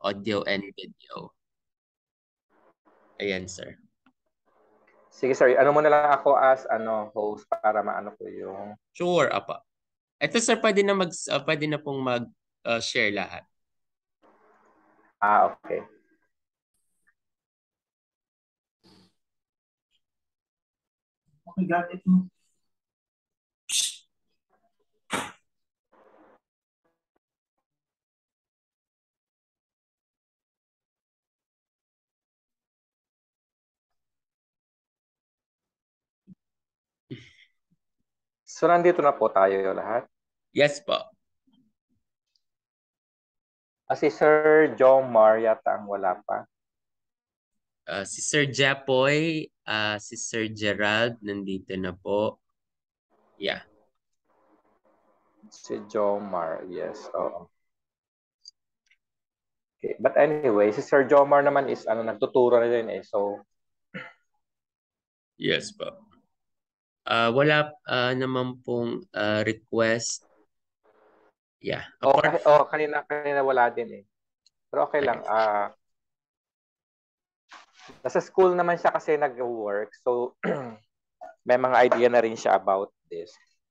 audio and video. Ayan, sir. Sige, sir. Ano mo na lang ako as host para maano ko yung... Sure, apa. Ito, sir, pwede na pong mag-share lahat. Okay. Okay, got it. So, nandito na po tayo lahat. Yes po. Si Sir Jomar yata ang wala pa. Si Sir Japoy, si Sir Gerald, nandito na po. Yeah. Si Jomar, yes. Oo. Okay. But anyway, si Sir Jomar naman is nagtuturo na din eh. So, Yes po. Wala naman pong request. Yeah. kanina wala din eh. Pero okay lang. Nasa school naman siya kasi nag-work. So, may mga idea na rin siya about this.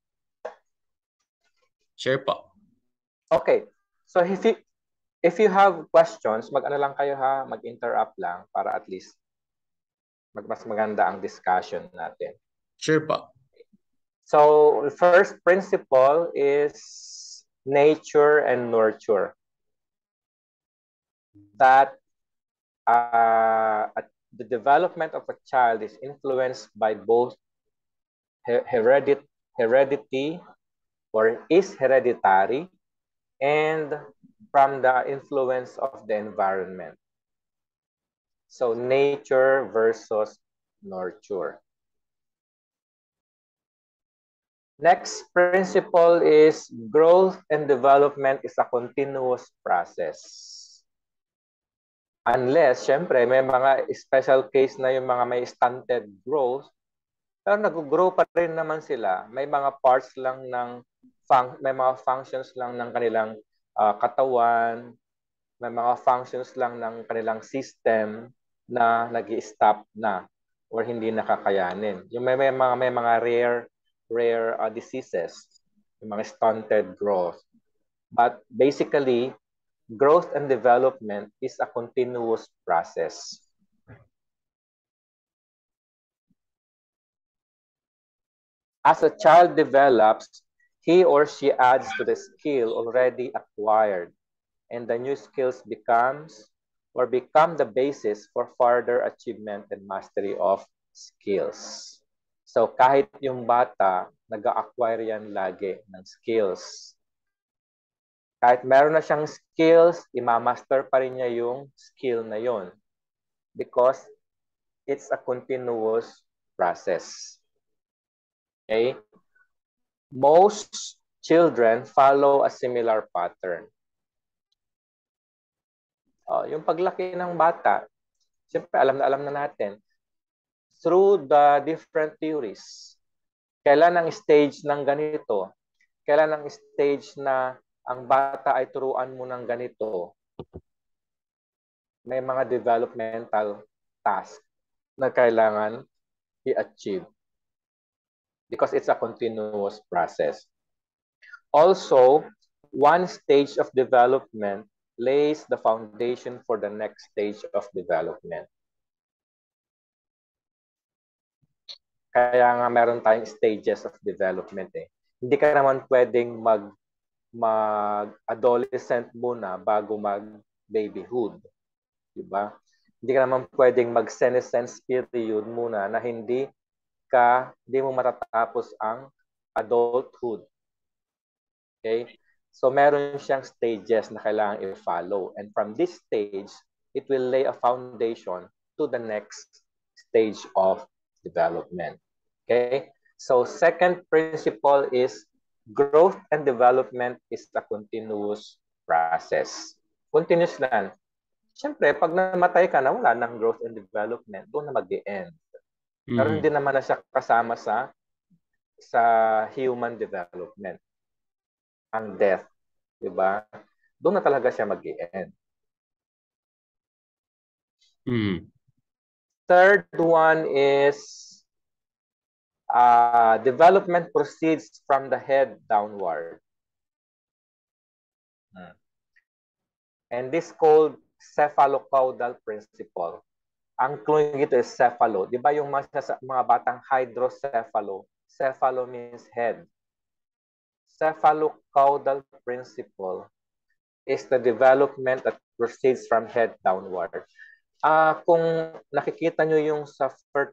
Sure po. Okay. So, if you have questions, mag-ano lang kayo ha, mag-interrupt lang para at least mas maganda ang discussion natin. Sure po. So, first principle is nature and nurture. That the development of a child is influenced by both heredity or is hereditary and from the influence of the environment. So nature versus nurture. Next principle is growth and development is a continuous process. Unless, syempre, may mga special case na yung mga may stunted growth, pero nag-grow pa rin naman sila. May mga parts lang ng, may mga functions lang ng kanilang katawan, may mga functions lang ng kanilang system na nag-i-stop na or hindi nakakayanin. Yung may mga rare diseases, yung mga stunted growth. But basically, growth and development is a continuous process. As a child develops, he or she adds to the skill already acquired, and the new skills become the basis for further achievement and mastery of skills. So kahit yung bata, nag-acquire yan lagi ng skills. Kahit meron na siyang skills, imamaster pa rin niya yung skill na yon because it's a continuous process. Okay? Most children follow a similar pattern. Yung paglaki ng bata, siyempre alam na natin, through the different theories, kailan ang stage ng ganito, kailan ang stage na ang bata ay turuan mo ng ganito, may mga developmental task na kailangan i-achieve because it's a continuous process. Also, one stage of development lays the foundation for the next stage of development. Kaya nga meron tayong stages of development eh. Hindi ka naman pwedeng mag-adolescent muna bago mag-babyhood. Diba? Hindi ka naman pwedeng mag-senescence period muna na hindi mo matatapos ang adulthood. Okay? So meron siyang stages na kailangan i-follow. And from this stage, it will lay a foundation to the next stage of development. Okay? So second principle is growth and development is a continuous process. Continuous lang. Siyempre, pag namatay ka na, wala ng growth and development, doon na mag-end. Pero hindi naman na siya kasama sa human development. Ang death, di ba? Doon na talaga siya mag-i-end. Mm. Third one is development proceeds from the head downward. And this called cephalocaudal principle. Ang clue nito is cephalo. Di ba yung mga batang hydrocephalo? Cephalo means head. Cephalocaudal principle is the development that proceeds from head downward. Kung nakikita nyo yung sa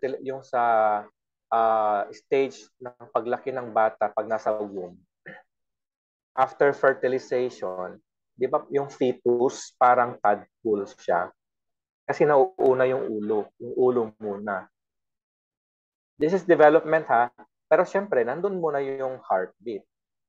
stage ng paglaki ng bata pag nasa womb, after fertilization, di ba yung fetus parang tadpole siya? Kasi nauuna yung ulo muna. This is development ha, pero syempre nandun muna yung heartbeat.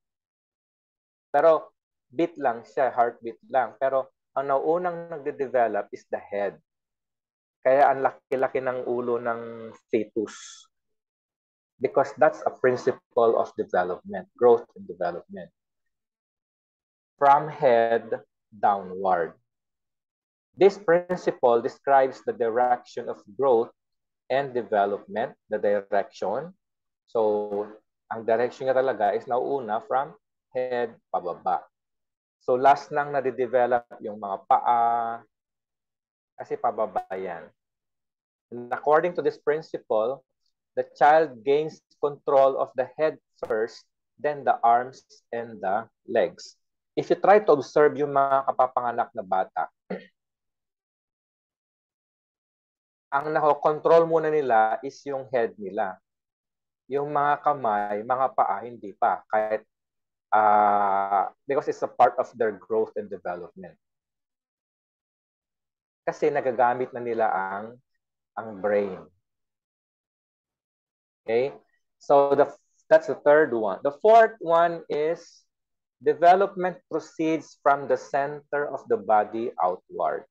Pero beat lang siya, heartbeat lang. Pero ang nauunang nagde-develop is the head. Kaya ang laki-laki ng ulo ng fetus. Because that's a principle of development, growth and development. From head downward. This principle describes the direction of growth and development, the direction. So, ang direction niya talaga is nauuna from head pababa. So, last nang nade-develop yung mga paa kasi pababa yan. And according to this principle, the child gains control of the head first, then the arms and the legs. If you try to observe yung mga kapapanganak na bata, ang nakokontrol muna nila is yung head nila. Yung mga kamay, mga paa, hindi pa. Kahit because it's a part of their growth and development. Kasi nagagamit na nila ang brain. Okay? So that's the third one. The fourth one is development proceeds from the center of the body outward.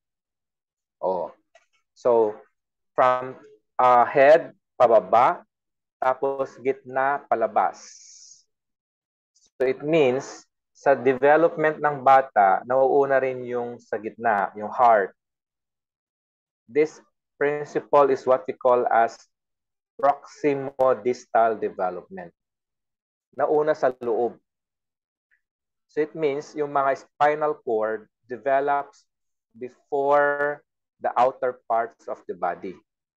So from head pababa, tapos gitna palabas. So it means sa development ng bata, nauuna rin yung sa gitna, yung heart. This principle is what we call as proximodistal development. Nauna sa loob. So it means yung mga spinal cord develops before the outer parts of the body.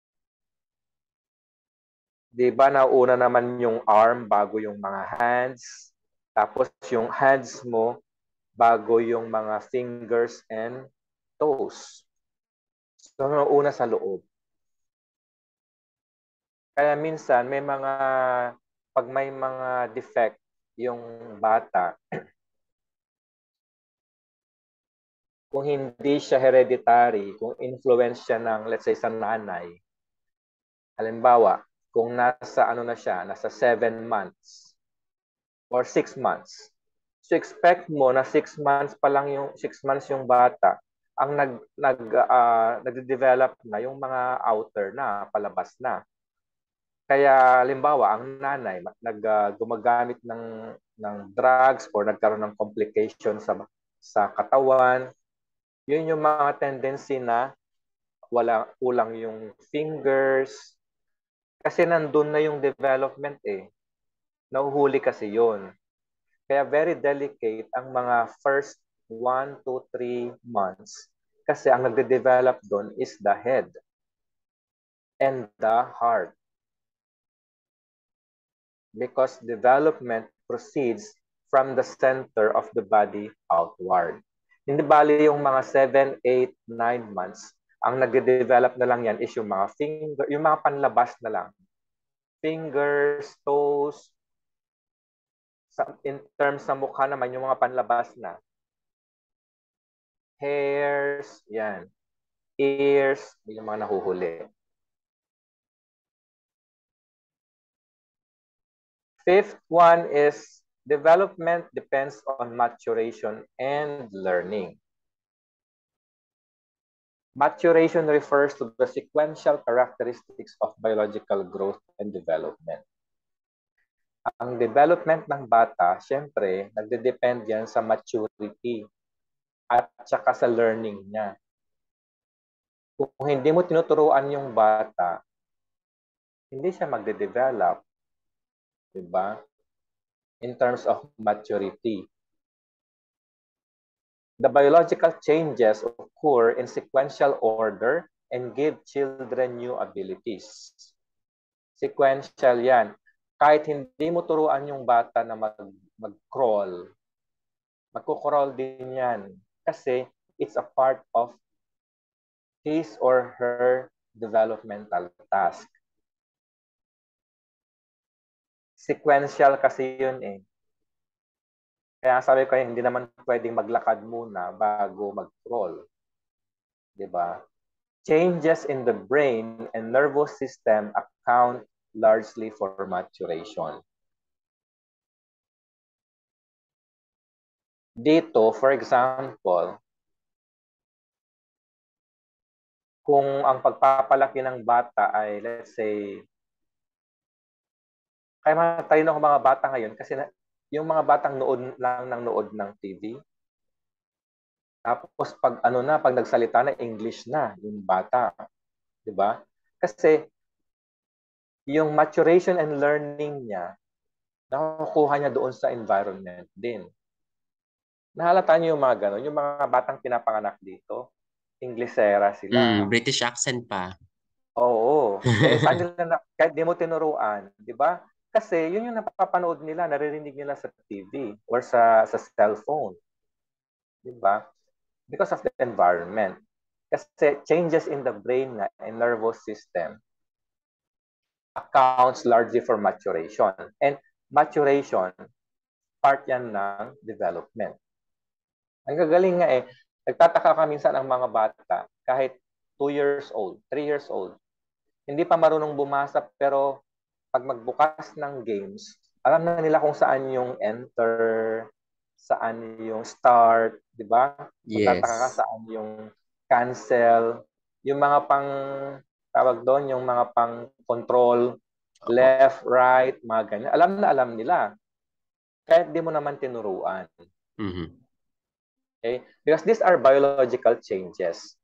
Di ba nauna naman yung arm bago yung mga hands? Tapos yung hands mo bago yung mga fingers and toes. So nauna sa loob. Kaya minsan pag may mga defect yung bata, kung hindi siya hereditary, kung influence siya ng, let's say, sa nanay, halimbawa, kung nasa nasa 7 months or 6 months, so expect mo na 6 months pa lang yung 6 months yung bata, ang nagde-develop na yung mga outer na, palabas na. Kaya halimbawa, ang nanay gumagamit ng drugs or nagkaroon ng complication sa katawan, yun yung mga tendency na kulang yung fingers. Kasi nandun na yung development eh. Nahuhuli kasi yun. Kaya very delicate ang mga first 1 to 3 months. Kasi ang nagde-develop doon is the head and the heart. Because development proceeds from the center of the body outward. Hindi bali yung mga 7, 8, 9 months, ang nagde-develop na lang yan is yung mga finger, yung mga panlabas na lang. Fingers, toes, in terms sa mukha naman, yung mga panlabas na. Hairs, yan. Ears, yung mga nahuhuli. Fifth one is development depends on maturation and learning. Maturation refers to the sequential characteristics of biological growth and development. Ang development ng bata, syempre, nagde-depend yan sa maturity at saka sa learning niya. Kung hindi mo tinuturuan yung bata, hindi siya magde-develop, diba? In terms of maturity. The biological changes occur in sequential order and give children new abilities. Sequential yan. Kahit hindi mo turuan yung bata na mag-crawl, magko-crawl din yan. Kasi it's a part of his or her developmental task. Sequential kasi yun eh. Kaya sabi ko, hindi naman pwedeng maglakad muna bago mag-crawl. Diba? Changes in the brain and nervous system account largely for maturation. Dito, for example, kung ang pagpapalaki ng bata ay, let's say, kaya matalino ng mga bata ngayon kasi yung mga batang nood lang ng nood ng TV, tapos pag nagsalita na English na yung bata, 'di ba? Kasi yung maturation and learning niya nakukuha niya doon sa environment din. Nahalata niyo yung mga gano'n, yung mga batang pinapanganak dito, Inglesera sila. British accent pa. Oo. Saan nila kahit di mo tinuruan, 'di ba? Kasi yun yung napapanood nila, naririnig nila sa TV or sa cellphone. 'Di ba? Because of the environment. Kasi changes in the brain nga and nervous system accounts largely for maturation. And maturation, part yan ng development. Ang gagaling nga eh, nagtataka ka minsan ang mga bata, kahit 2 years old, 3 years old, hindi pa marunong bumasa pero pag magbukas ng games, alam na nila kung saan yung enter, saan yung start, di ba? Magtataka ka Yes. saan yung cancel, yung mga pang, tawag doon, yung mga pang control, Opo. left, right, mga ganyan. Alam nila. Kahit di mo naman tinuruan. Okay? Because these are biological changes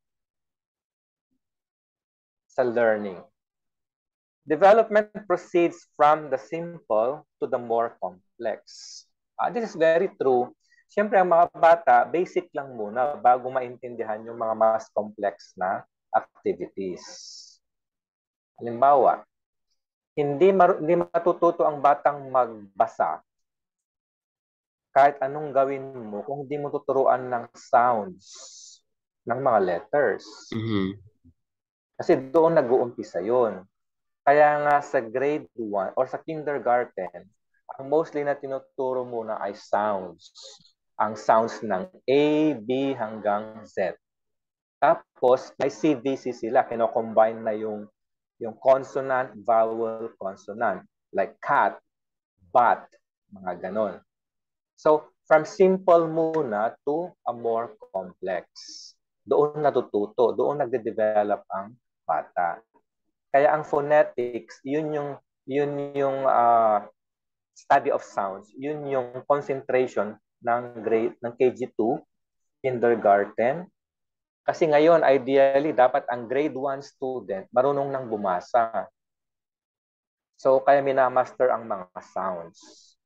sa learning. Development proceeds from the simple to the more complex. This is very true. Siyempre, ang mga bata, basic lang muna bago maintindihan yung mga mas complex na activities. Halimbawa, hindi matututo ang batang magbasa kahit anong gawin mo kung hindi mo tuturuan ng sounds ng mga letters. Kasi doon nag-uumpisa yun. Kaya nga sa grade 1 or sa kindergarten, ang mostly na tinuturo muna ay sounds. Ang sounds ng A, B hanggang Z. Tapos may CVC sila, kino-combine na yung consonant, vowel, consonant. Like cat, bat, mga ganon. So, from simple muna to a more complex. Doon natututo, doon nagde-develop ang bata. Kaya ang phonetics, yun yung study of sounds, yun yung concentration ng KG2, kindergarten. Kasi ngayon, ideally, dapat ang grade 1 student marunong nang bumasa. So, kaya minamaster ang mga sounds.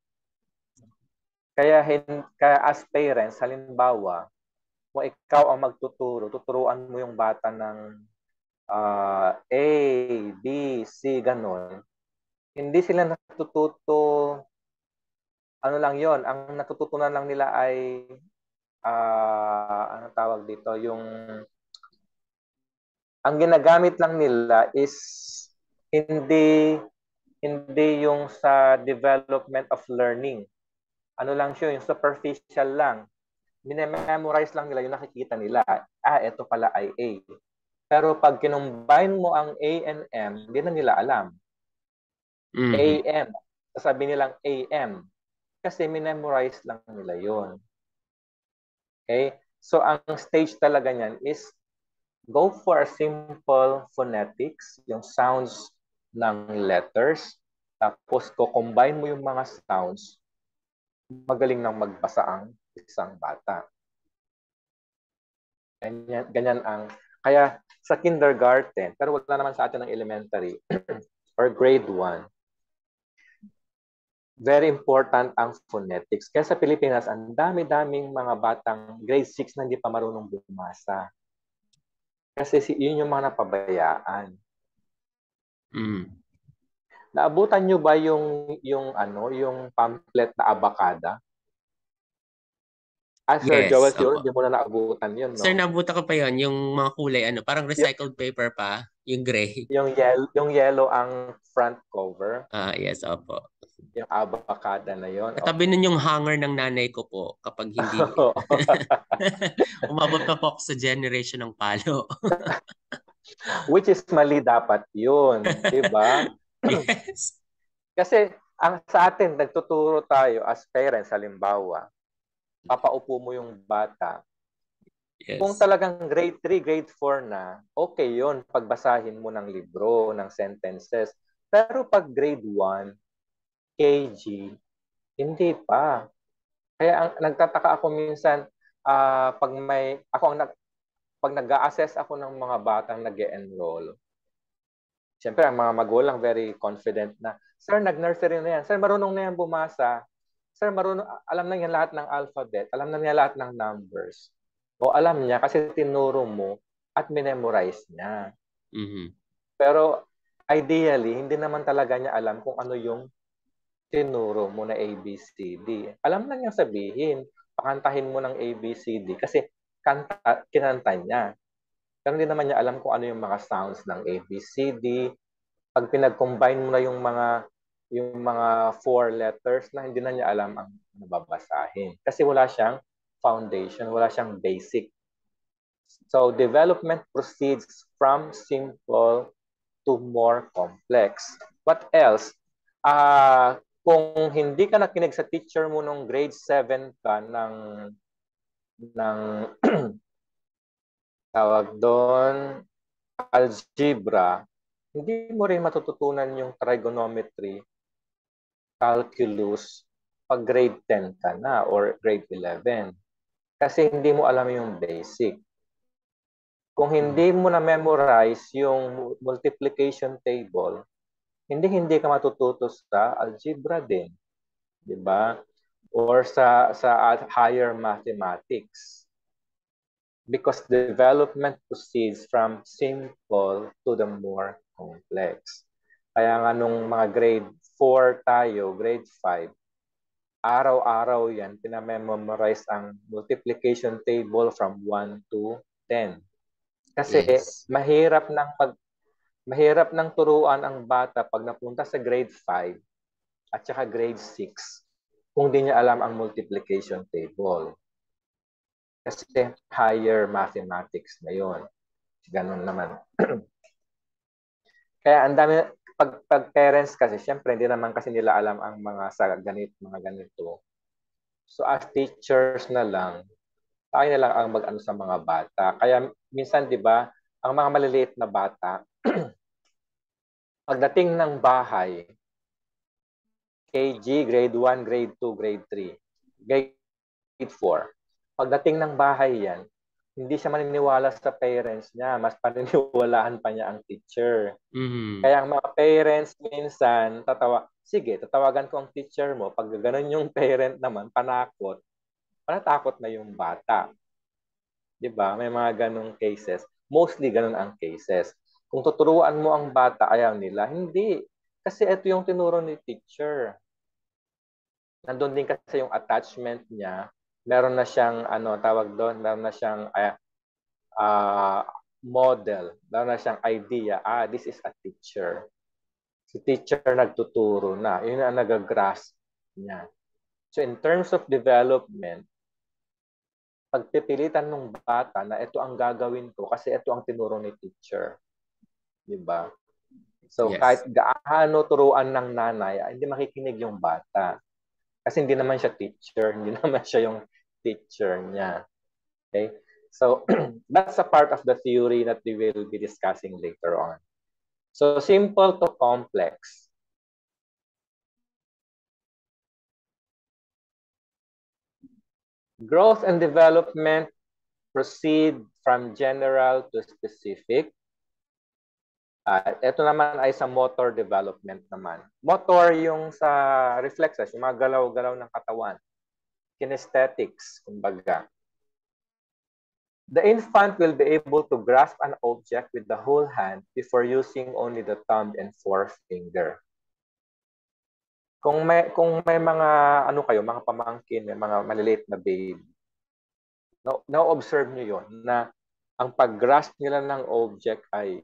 Kaya as parents, halimbawa, kung ikaw ang magtuturo, tuturuan mo yung bata ng A, B, C, ganon. Hindi sila natututo, ano lang yon, ang natututunan lang nila ay, ano tawag dito, ang ginagamit lang nila is hindi yung sa development of learning. Ano lang siya, yung superficial lang. Minememorize lang nila yung nakikita nila. Ito pala ay A. Pero pag kinumbine mo ang A and M, hindi na nila alam. AM. Sasabi nilang AM. Kasi minemorize lang nila yon. Okay? So, ang stage talaga niyan is go for a simple phonetics, yung sounds ng letters. Tapos, combine mo yung mga sounds, magaling nang magbasa ang isang bata. Ganyan ang Kaya sa kindergarten, pero wala naman sa atin ng elementary or grade 1, very important ang phonetics. Kaya sa Pilipinas, ang dami-daming mga batang grade 6 na hindi pa marunong bumasa. Kasi yun yung mga napabayaan. Mm. Naabutan nyo ba yung pamphlet na Abacada? Sir Joel, Yes, siguro opo. hindi mo na naabutan yun, Sir, no? nabuta ko pa yon yung mga kulay, ano, parang Y- recycled paper pa, yung gray. yung yellow ang front cover, Yes, opo. yung Abacada na yon. Katabi nun yung hanger ng nanay ko po kapag hindi umabot pa po ako sa generation ng palo. Which is mali dapat yun, di ba? Yes. Kasi sa atin, nagtuturo tayo as parents, halimbawa, papaupo mo yung bata. Kung Yes. talagang grade 3, grade 4 na, okay yun, pagbasahin mo ng libro, ng sentences. Pero pag grade 1, KG, hindi pa. Kaya nagtataka ako minsan, pag nag-a-assess ako ng mga batang nag-e-enroll, siyempre, ang mga magulang very confident na, Sir, nag-nursery na yan. Sir, marunong na yan bumasa. Sir, alam na niya lahat ng alphabet. Alam na niya lahat ng numbers. O alam niya kasi tinuro mo at minemorize niya. Mhm. Pero ideally, hindi naman talaga niya alam kung ano yung tinuro mo na ABCD. Alam na niya sabihin, pakantahin mo ng ABCD kasi kinanta niya. Pero hindi naman niya alam kung ano yung mga sounds ng ABCD. Pag pinag-combine mo na yung mga 4 letters na hindi na niya alam ang nababasahin. Kasi wala siyang foundation, wala siyang basic. So development proceeds from simple to more complex. What else? Kung hindi ka nakinig sa teacher mo nung grade 7 ka ng tawag doon, algebra, hindi mo rin matututunan yung trigonometry, calculus, pag grade 10 ka na or grade 11. Kasi hindi mo alam yung basic. Kung hindi mo na-memorize yung multiplication table, hindi ka matututo sa algebra din, 'di ba? Or sa higher mathematics. Because development proceeds from simple to the more complex. Kaya nga nung mga grade 4 tayo, grade 5, araw-araw yan, pinamemorize ang multiplication table from 1 to 10. Kasi Yes. mahirap nang turuan ang bata pag napunta sa grade 5 at saka grade 6 kung di niya alam ang multiplication table. Kasi higher mathematics na yon. Ganun naman. Kaya ang dami, pag parents kasi, syempre, hindi naman kasi nila alam ang mga ganito. So as teachers na lang, tayo na lang ang mag-ano sa mga bata. Kaya minsan, di ba, ang mga maliliit na bata, pagdating ng bahay, KG, grade 1, grade 2, grade 3, grade 4, pagdating ng bahay yan, hindi siya maniniwala sa parents niya, mas paniniwalaan pa niya ang teacher. Mhm. Kaya ang mga parents minsan, tatawagan ko ang teacher mo. Pag ganun yung parent naman, panatakot na yung bata. 'Di ba? May mga ganung cases. Mostly ganun ang cases. Kung tuturuan mo ang bata, ayaw nila. Hindi. Kasi ito yung tinuro ni teacher. Nandun din kasi yung attachment niya. Meron na siyang, tawag doon, meron na siyang model. Meron na siyang idea. This is a teacher. Si teacher nagtuturo na. Yun ang nagagrasp niya. So in terms of development, pagpipilitan ng bata na ito ang gagawin ko kasi ito ang tinuro ni teacher. Di ba? So Yes. kahit gaano turuan ng nanay, hindi makikinig yung bata. Kasi hindi naman siya teacher, hindi naman siya yung teacher niya. Okay? So that's a part of the theory that we will be discussing later on. So simple to complex. Growth and development proceed from general to specific. Ito naman ay sa motor development naman. Motor yung sa reflexes, yung mga galaw-galaw ng katawan. Kinesthetics, kumbaga. The infant will be able to grasp an object with the whole hand before using only the thumb and forefinger. Kung may mga ano kayo, mga pamangkin, may mga maliliit na baby, na-observe nyo yun na ang pag-grasp nila ng object ay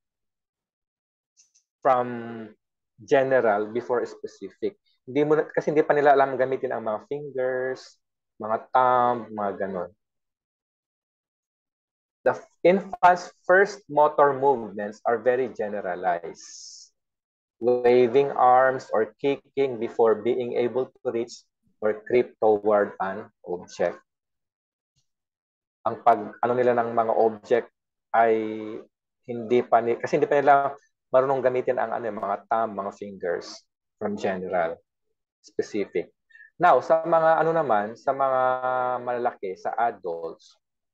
from general before specific. Kasi hindi pa nila alam gamitin ang mga fingers, mga thumb, mga ganon. The infant's first motor movements are very generalized. Waving arms or kicking before being able to reach or creep toward an object. Ang ano nila ng mga object ay kasi hindi pa nila marunong gamitin ang mga thumb, mga fingers from general, specific. Now, sa mga sa mga malalaki, sa adults,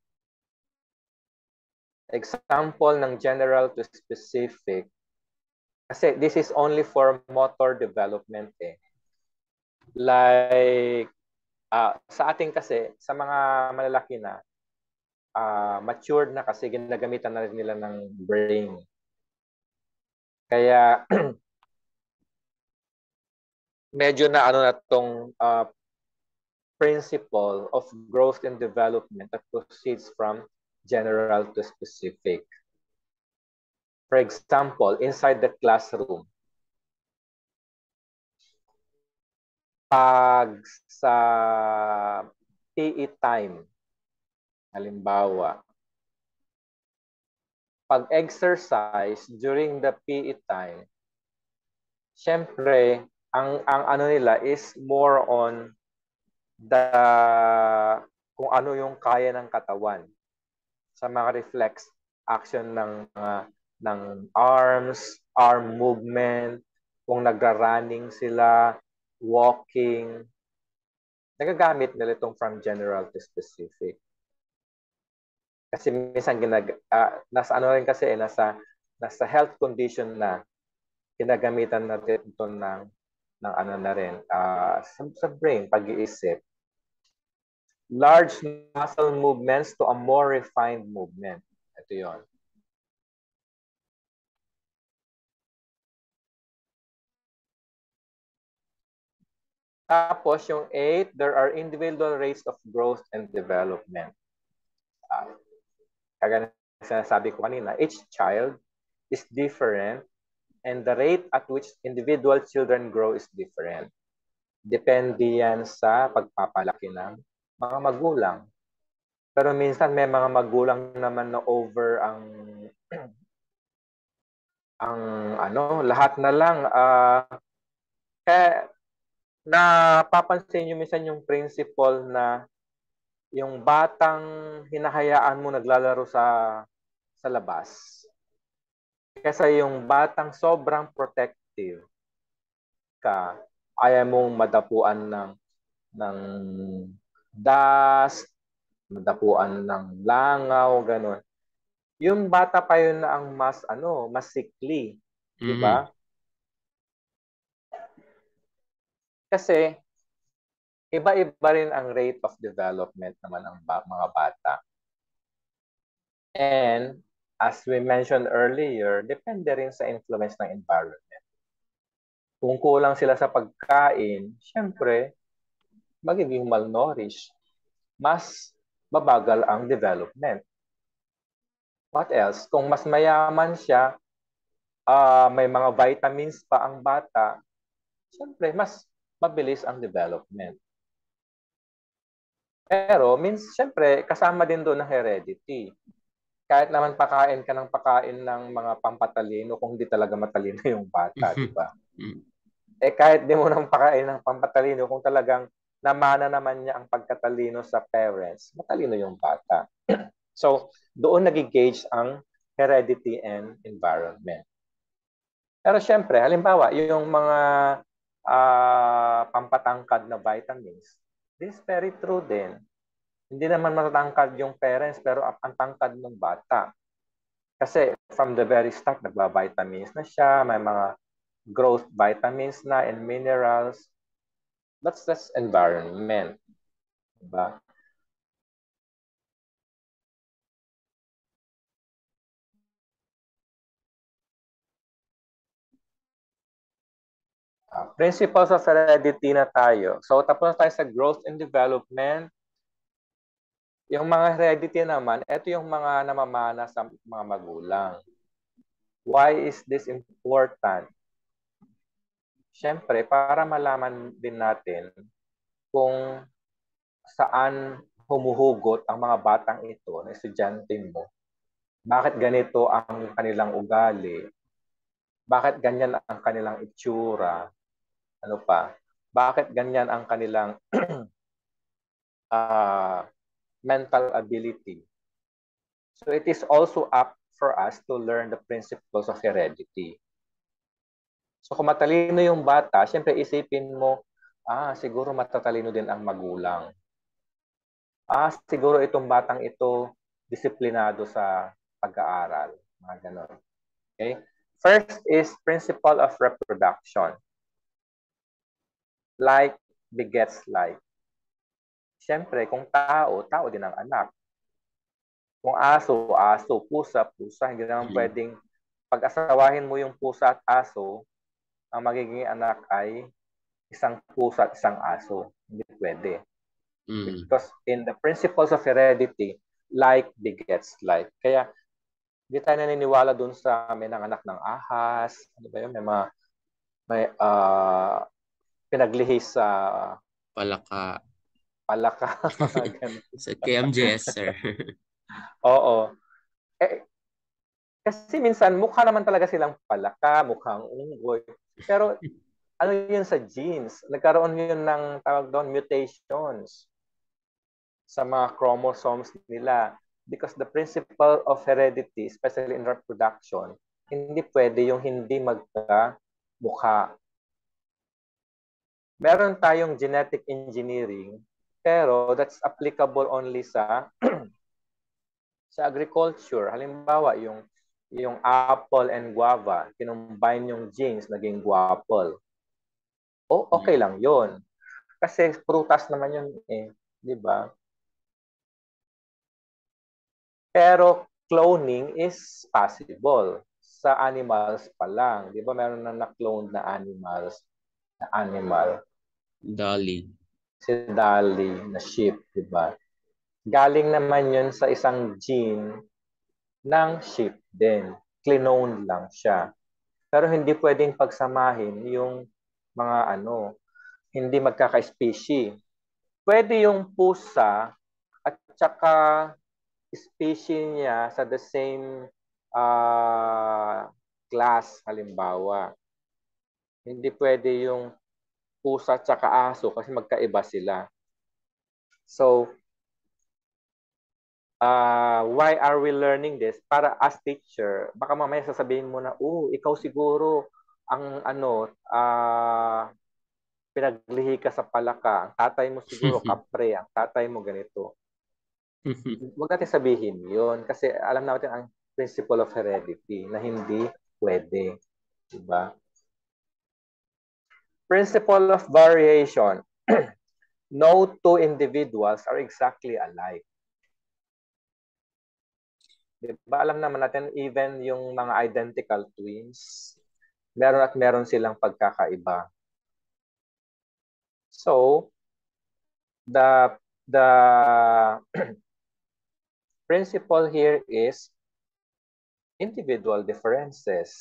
example ng general to specific, kasi this is only for motor development eh. Like, sa ating kasi, sa mga malalaki na, matured na kasi ginagamitan na rin nila ng brain. Kaya, medyo na na tong principle of growth and development that proceeds from general to specific. For example, inside the classroom, pag sa PE time, halimbawa, pag exercise during the PE time, syempre, ang ano nila is more on kung ano yung kaya ng katawan sa mga reflex action ng arms, arm movement, kung nagra-running sila, walking, nagagamit nila itong from general to specific. Kasi minsan nasa ano rin kasi nasa health condition na ginagamitan natin ito ng ano na rin sa brain, pag-iisip. Large muscle movements to a more refined movement. Ito 'yon. Tapos yung 8, there are individual rates of growth and development. Kagaya sinasabi ko kanina, each child is different and the rate at which individual children grow is different. Depende yan sa pagpapalaki ng mga magulang. Pero minsan may mga magulang naman na over lahat na lang. Kaya napapansin nyo minsan yung principle na yung batang hinahayaan mo naglalaro sa labas. Kasi yung batang sobrang protective ka, ayaw mong madapuan ng dust, madapuan ng langaw, ganun. Yung bata pa yun na ang mas sickly, di ba? Kasi iba-iba rin ang rate of development naman ng mga bata. And as we mentioned earlier, depende rin sa influence ng environment. Kung kulang sila sa pagkain, syempre, magiging malnourished. Mas babagal ang development. What else? Kung mas mayaman siya, may mga vitamins pa ang bata, syempre, mas mabilis ang development. Pero, syempre, kasama din doon ang heredity. Kahit naman pakain ka ng pakain ng mga pampatalino kung di talaga matalino yung bata, di ba? Kahit di mo nang pakain ng pampatalino kung talagang namana naman niya ang pagkatalino sa parents, matalino yung bata. So, doon nagigauge ang heredity and environment. Pero syempre, halimbawa, yung mga pampatangkad na vitamins, this is very true din. Hindi naman matatangkad yung parents, pero ang tangkad ng bata. Kasi from the very start, nagba-vitamins na siya, may mga growth vitamins na and minerals. That's environment. Diba? Principles of heredity na tayo. So, tapos na tayo sa growth and development. Yung mga heredity naman, ito yung mga namamana sa mga magulang. Why is this important? Siyempre, para malaman din natin kung saan humuhugot ang mga batang ito na estudyante mo. Bakit ganito ang kanilang ugali? Bakit ganyan ang kanilang itsura? Ano pa? Bakit ganyan ang kanilang mental ability? So it is also up for us to learn the principles of heredity. So kung matalino yung bata, syempre isipin mo, siguro matatalino din ang magulang. Siguro itong batang ito disiplinado sa pag-aaral. Mga ganon. Okay? First is principle of reproduction. Like begets like. Siyempre, kung tao, tao din ang anak. Kung aso, aso, pusa, pusa. Hindi naman pwedeng pag-asawahin mo yung pusa at aso, ang magiging anak ay isang pusa at isang aso. Hindi pwede. Because in the principles of heredity, like begets like. Kaya, hindi tayo naniniwala dun sa may nanganak ng ahas. Ano ba yun? May pinaglihis sa Palaka. Sa KMJS, sir. Oo. Kasi minsan, mukha naman talaga silang palaka, mukhang unggoy. Pero, ano yun sa genes? Nagkaroon yun ng, tawag doon, mutations sa mga chromosomes nila. Because the principle of heredity, especially in reproduction, hindi pwede yung hindi magka-mukha. Meron tayong genetic engineering, pero that's applicable only sa sa agriculture. Halimbawa, yung apple and guava, kinumbine yung genes, naging guapple. Okay lang yun. Kasi prutas naman yun eh. Di ba? Pero cloning is possible sa animals pa lang. Di ba meron na na-clone na animal. Dolly. Si Dolly na sheep, di ba? Galing naman yun sa isang gene ng sheep din. Cloned lang siya. Pero hindi pwedeng pagsamahin yung mga hindi magkaka-species. Pwede yung pusa at saka species niya sa the same class, halimbawa. Hindi pwede yung pusa at saka aso kasi magkaiba sila. So, why are we learning this? Para as teacher, baka mamaya sasabihin mo na, ikaw siguro ang pinaglihi ka sa palaka. Ang tatay mo siguro kapre, ang tatay mo ganito. Huwag natin sabihin yun kasi alam natin ang principle of heredity na hindi pwede. Diba? Principle of variation. No two individuals are exactly alike. Diba? Alam naman natin, even yung mga identical twins, meron silang pagkakaiba. So, the principle here is individual differences.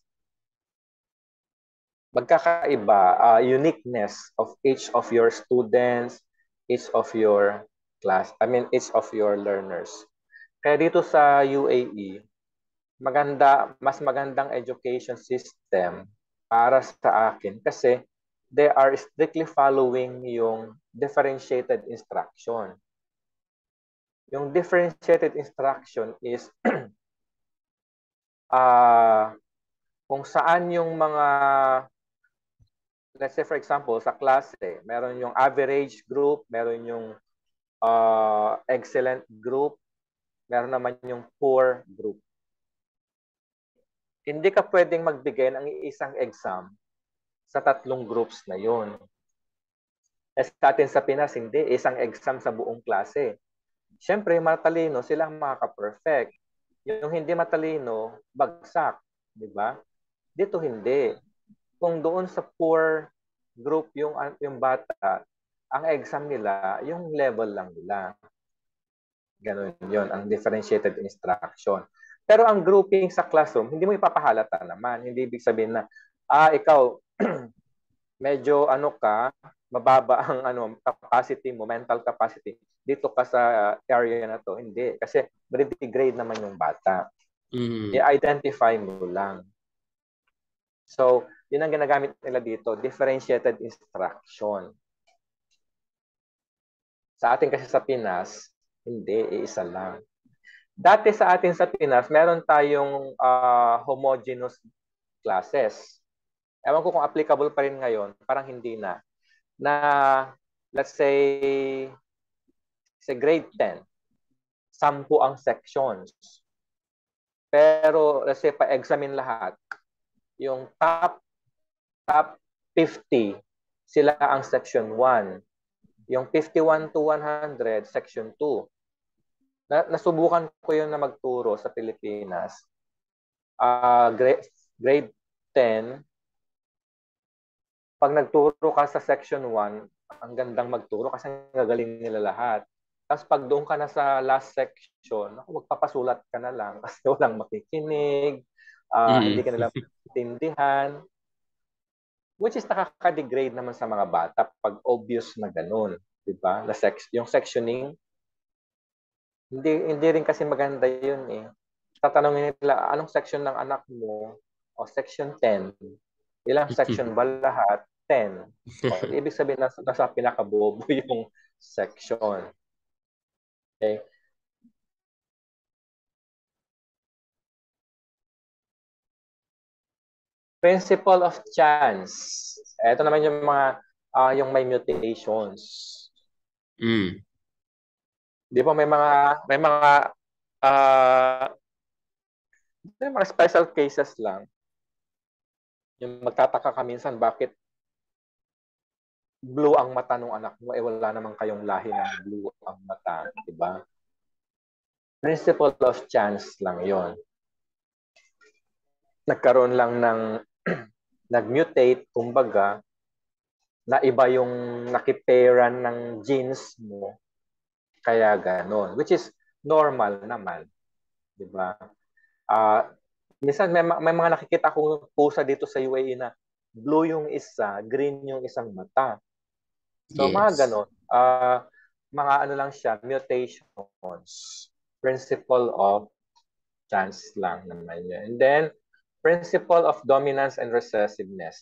Magkakaiba, uniqueness of each of your students, each of your each of your learners. Kaya dito sa UAE, mas magandang education system para sa akin kasi they are strictly following yung differentiated instruction. Yung differentiated instruction is kung saan yung mga, let's say for example, sa klase, meron yung average group, meron yung excellent group, meron naman yung poor group. Hindi ka pwedeng magbigay ng isang exam sa tatlong groups na yun. Sa atin sa Pinas, hindi. Isang exam sa buong klase. Siyempre, matalino, silang makaka-perfect. Yung hindi matalino, bagsak. Di ba? Dito hindi. Kung doon sa poor group yung bata, ang exam nila, yung level lang nila. Ganun yun, ang differentiated instruction. Pero ang grouping sa classroom, hindi mo ipapahalata naman. Hindi ibig sabihin na, ikaw, medyo mababa ang capacity mo, mental capacity. Dito ka sa area na to. Hindi. Kasi grade naman yung bata. I-identify mo lang. So, yun ang ginagamit nila dito, differentiated instruction. Sa atin kasi sa Pinas, hindi, iisa lang. Dati sa atin sa Pinas, meron tayong homogeneous classes. Ewan ko kung applicable pa rin ngayon, parang hindi na. Na, let's say, sa grade 10, 10 ang sections. Pero, let's say, pa-examine lahat. Yung top 50, sila ang section 1. Yung 51 to 100, section 2. Nasubukan ko yun na magturo sa Pilipinas. Grade 10, pag nagturo ka sa section 1, ang gandang magturo kasi gagaling nila lahat. Tapos pag doon ka na sa last section, magpapasulat ka na lang kasi walang makikinig, hindi ka nila maintindihan. Which is nakaka-degrade naman sa mga bata pag obvious na ganun. Diba? Yung sectioning, hindi rin kasi maganda yun eh. Tatanungin nila, anong section ng anak mo? O section 10. Ilang section ba lahat? 10. O, ibig sabihin nasa pinakabobo yung section. Okay? Principle of chance. Ito naman yung mga yung may mutations. Di ba may mga special cases lang. Yung magtataka ka minsan bakit blue ang mata ng anak mo, wala naman kayong lahi ng blue ang mata, di ba? Principle of chance lang yon. Nagkaroon lang ng nag-mutate, kumbaga, na iba yung nakiperan ng genes mo, kaya ganon. Which is normal naman, di ba? Minsan may mga nakikita akong pusa dito sa UAE na blue yung isa, green yung isang mata. So, yes. Mga ganon. Mga lang siya, mutations. Principle of chance lang naman yan. And then, principle of dominance and recessiveness.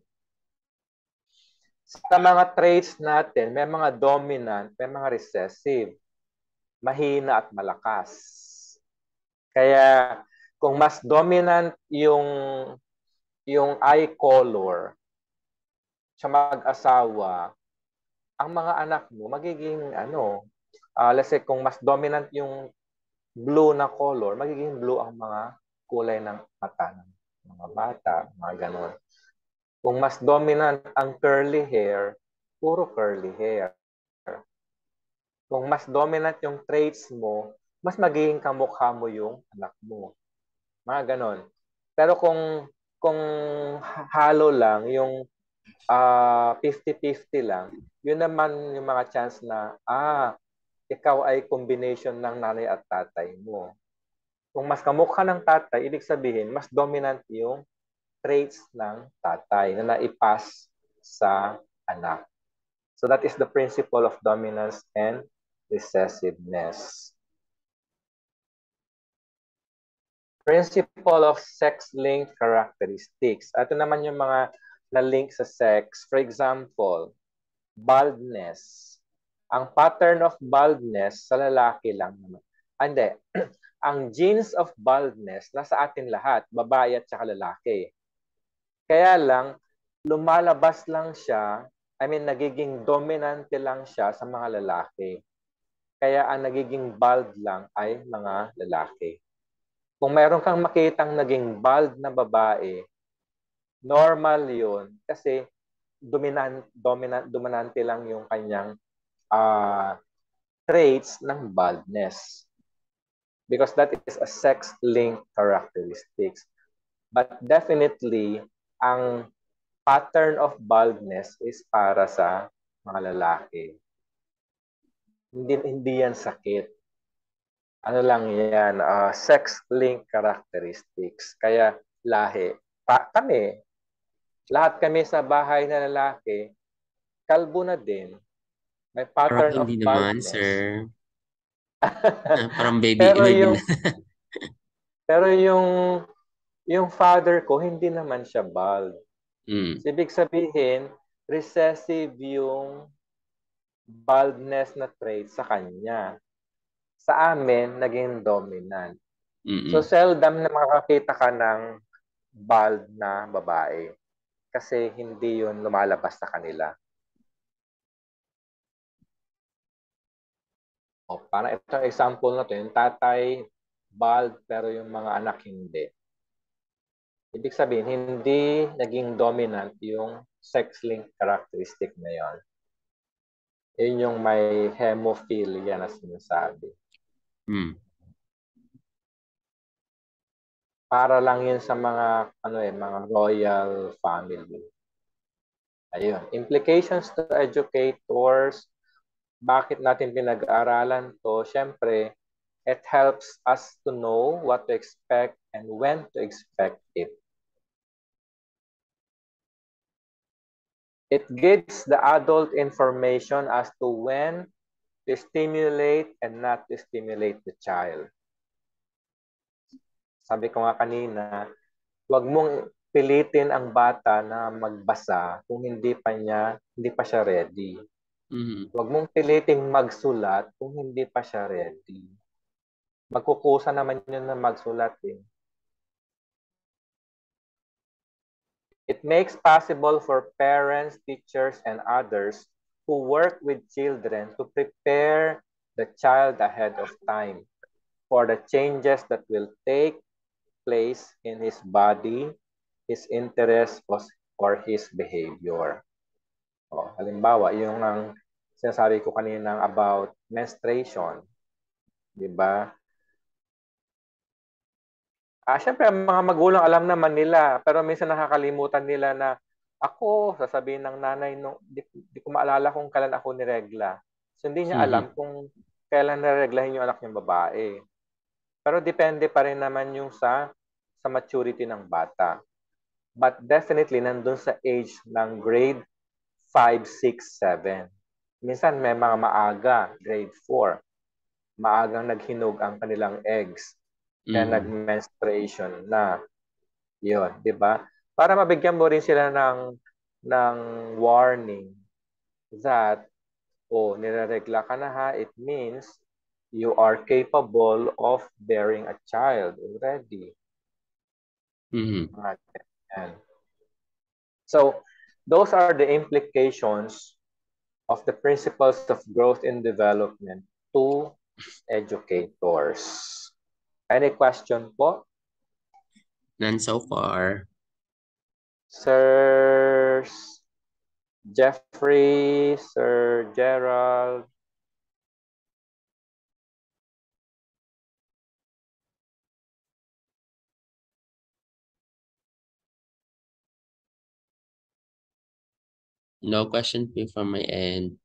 Sa mga traits natin, may mga dominant, may mga recessive. Mahina at malakas. Kaya, kung mas dominant yung eye color sa mag-asawa, ang mga anak mo magiging let's say kung mas dominant yung blue na color, magiging blue ang mga kulay ng mata ng mga bata, mga ganon. Kung mas dominant ang curly hair, puro curly hair. Kung mas dominant yung traits mo, mas magiging kamukha mo yung anak mo. Mga ganon. Pero kung halo lang, yung 50-50 lang, yun naman yung mga chance na, ikaw ay combination ng nanay at tatay mo. Kung mas kamukha ng tatay, ibig sabihin, mas dominant yung traits ng tatay na naipass sa anak. So that is the principle of dominance and recessiveness. Principle of sex-linked characteristics. Ito naman yung mga na-link sa sex. For example, baldness. Ang pattern of baldness sa lalaki lang naman. Hindi. Ang genes of baldness nasa atin lahat, babae at saka lalaki. Kaya lang, lumalabas lang siya, nagiging dominante lang siya sa mga lalaki. Kaya ang nagiging bald lang ay mga lalaki. Kung meron kang makitang naging bald na babae, normal yun kasi dominante lang yung kanyang traits ng baldness. Because that is a sex-linked characteristics. But definitely, ang pattern of baldness is para sa mga lalaki. Hindi yan sakit. Ano lang yan, sex-linked characteristics. Kaya lahi. Kami, lahat kami sa bahay na lalaki, kalbo na din. May Parang pattern of hindi naman, baldness. sir. Parang baby, pero baby yung lang. pero yung father ko hindi naman siya bald. Mm. Ibig sabihin, recessive yung baldness na trait sa kanya. Sa amin, naging dominant. So, Mm-mm. seldom na makakita ka ng bald na babae kasi hindi yun lumalabas sa kanila. O, parang itong example na to, yung tatay bald pero yung mga anak hindi. Ibig sabihin, hindi naging dominant yung sex-linked characteristic na yon. Yun yung may hemophilia na sinasabi. Mm. Para lang yun sa mga mga royal family. Ayun. Implications to educators. Bakit natin pinag-aaralan to? Siyempre, it helps us to know what to expect and when to expect it. It gives the adult information as to when to stimulate and not to stimulate the child. Sabi ko nga kanina, huwag mong pilitin ang bata na magbasa kung hindi pa siya ready. Mm-hmm. Huwag mong piliting magsulat kung hindi pa siya ready. Magkukusa naman yun na magsulat eh. It makes possible for parents, teachers, and others who work with children to prepare the child ahead of time for the changes that will take place in his body, his interests, or his behavior. O, halimbawa, yung ang sinasabi ko kanina about menstruation. Diba? Siyempre, ang mga magulang alam naman nila, pero minsan nakakalimutan nila na ako, sasabihin ng nanay, di ko maalala kung kailan ako niregla. So, hindi niya Mm-hmm. alam kung kailan nireglahin yung anak niyang babae. Pero depende pa rin naman yung sa maturity ng bata. But definitely, nandun sa age ng grade 5, 6, 7. Minsan may mga maaga, grade 4. Maagang naghinog ang kanilang eggs. Kaya nag-menstruation na. Yun, di ba? Para mabigyan mo rin sila ng warning that, nireregla ka na ha, it means you are capable of bearing a child already. Mm-hmm. So, those are the implications of the principles of growth and development to educators. Any question po? None so far. Sir Jeffrey, Sir Gerald. No question from my end.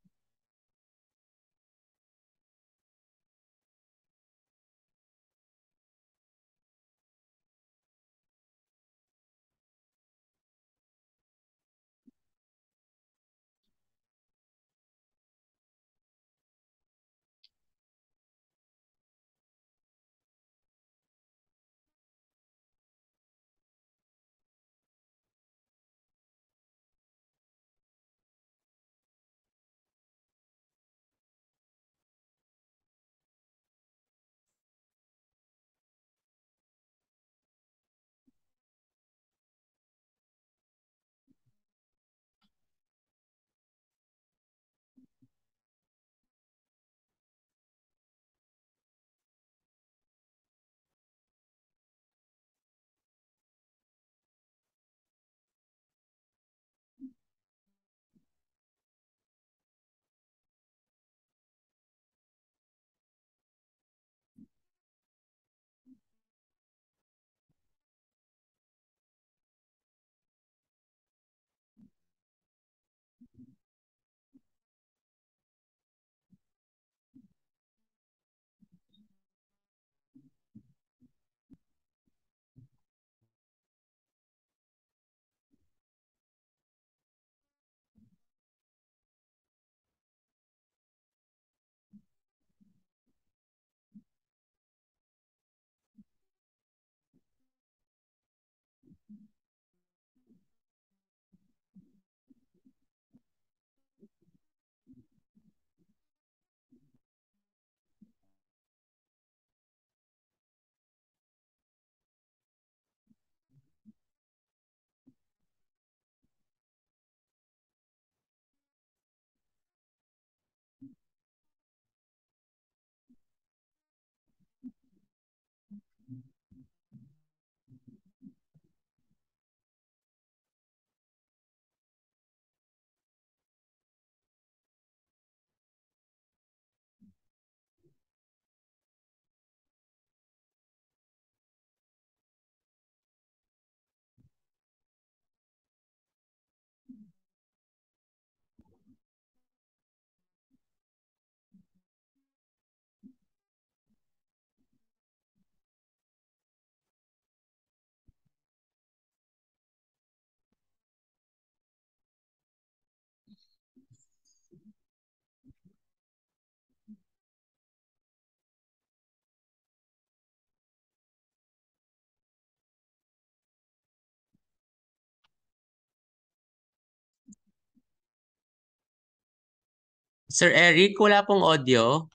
Sir Eric, wala pong audio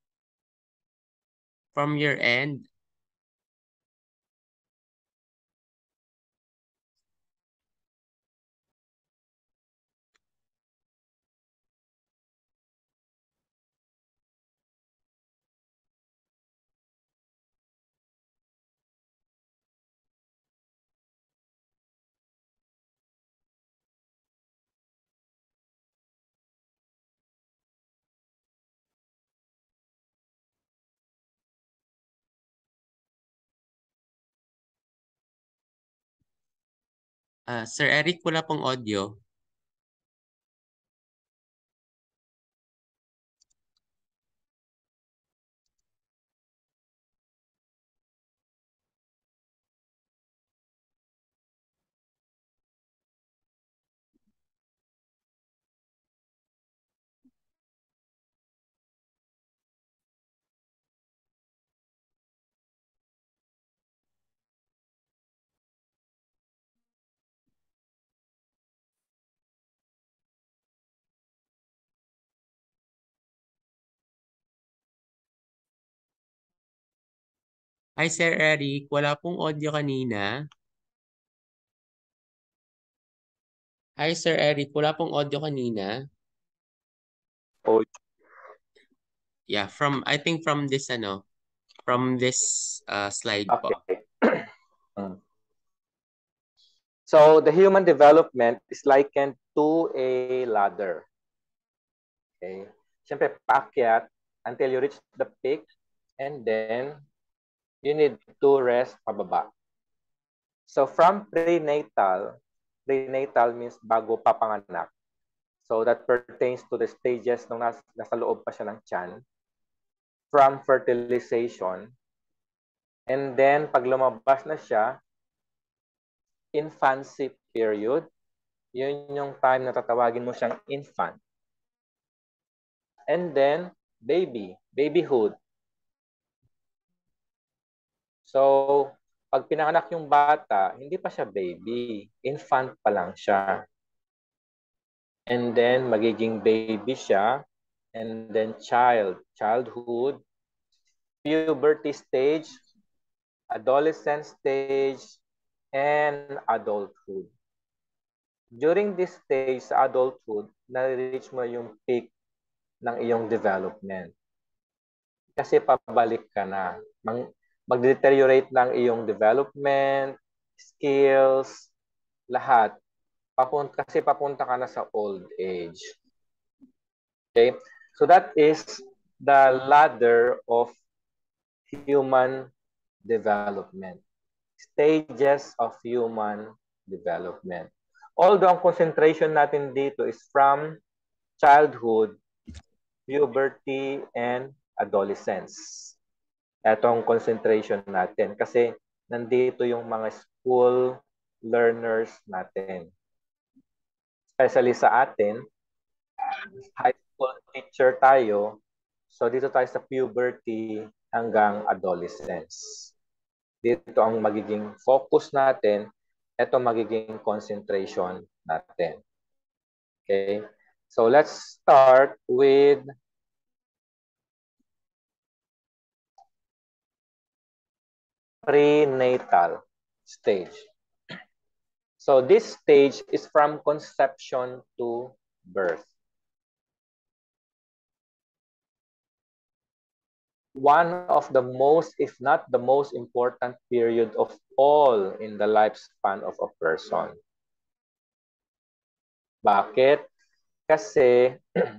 from your end. Sir Eric, wala pong audio. Hi, Sir Eric. Wala pong audio kanina. Hi, Sir Eric. Wala pong audio kanina. Oh, Yeah, I think from this, from this slide po. okay. Mm. So the human development is likened to a ladder. Okay? Siyempre, paakyat until you reach the peak and then you need to rest pababa. So from prenatal means bago papanganak. So that pertains to the stages nung nasa loob pa siya ng tiyan. From fertilization. And then pag lumabas na siya, infancy period. Yun yung time na tatawagin mo siyang infant. And then babyhood. So, pag pinanganak yung bata, hindi pa siya baby. Infant pa lang siya. And then, magiging baby siya. And then, childhood, puberty stage, adolescent stage, and adulthood. During this stage sa adulthood, na-reach mo yung peak ng iyong development. Kasi pabalik ka na. Mag-deteriorate ng iyong development, skills, lahat. Kasi papunta ka na sa old age. Okay? So that is the ladder of human development. Stages of human development. Although ang concentration natin dito is from childhood, puberty, and adolescence. Etong concentration natin kasi nandito yung mga school learners natin. Especially sa atin, high school teacher tayo, so dito tayo sa puberty hanggang adolescence. Dito ang magiging focus natin, ito magiging concentration natin. Okay? So let's start with prenatal stage. So this stage is from conception to birth. One of the most, if not the most important period of all in the lifespan of a person. Bakit? Kasi,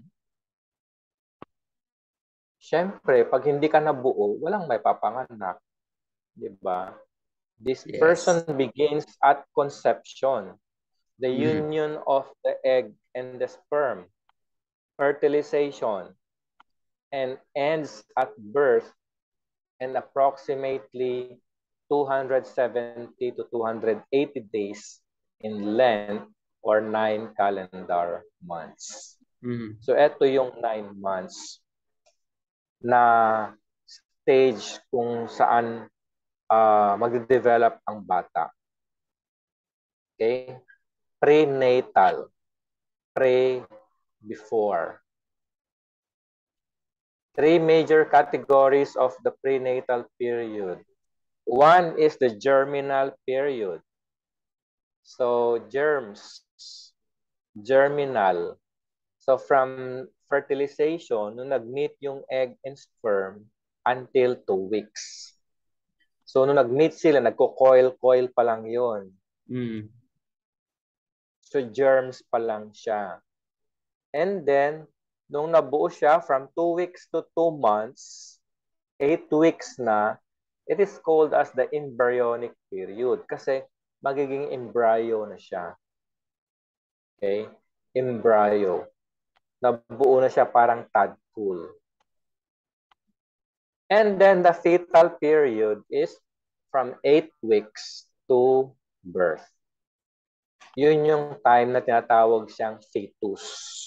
syempre, pag hindi ka nabuo, walang may papanganak. Diba? This person begins at conception, the union of the egg and the sperm, fertilization, and ends at birth, and approximately 270 to 280 days in length or 9 calendar months. So ito yung 9 months na stage kung saan magde-develop ang bata. Okay? Prenatal. Before. Three major categories of the prenatal period. One is the germinal period. So germs, germinal. So from fertilization, nung nag-meet yung egg and sperm until 2 weeks. So nung nag-meet sila, nagko-coil-coil pa lang yun. So germs pa lang siya. And then, nung nabuo siya from 2 weeks to 2 months, 8 weeks na, it is called as the embryonic period kasi magiging embryo na siya. Okay? Embryo. Nabuo na siya parang tadpole. And then the fetal period is from 8 weeks to birth. Yun yung time na tinatawag siyang fetus.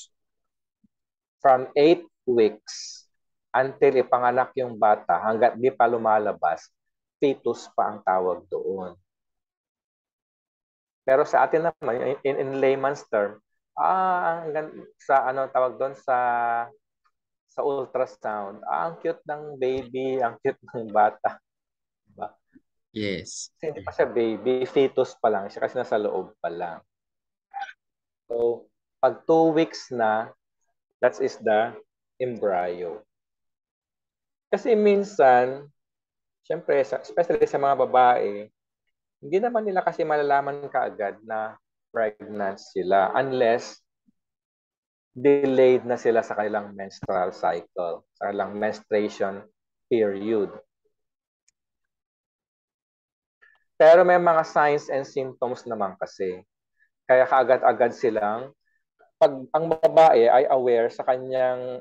From 8 weeks until ipanganak yung bata, hanggat di pa lumalabas, fetus pa ang tawag doon. Pero sa atin naman, in layman's term, sa ano tawag doon sa ultrasound, ang cute ng baby, ang cute ng bata. Diba? Yes. Kasi hindi pa siya baby, fetus pa lang siya kasi nasa loob pa lang. So, pag 2 weeks na, that is the embryo. Kasi minsan, syempre, especially sa mga babae, hindi naman nila kasi malalaman kaagad na pregnant sila unless delayed na sila sa kanilang menstrual cycle, sa kanilang menstruation period. Pero may mga signs and symptoms naman kasi. Kaya kaagad-agad silang, pag ang babae ay aware sa kanyang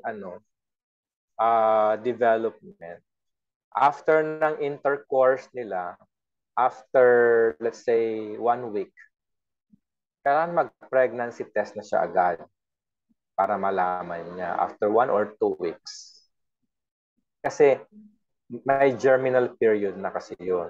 development, after ng intercourse nila, after, let's say, 1 week, kailangan mag-pregnancy test na siya agad para malaman niya after 1 or 2 weeks. Kasi may germinal period na kasi yun.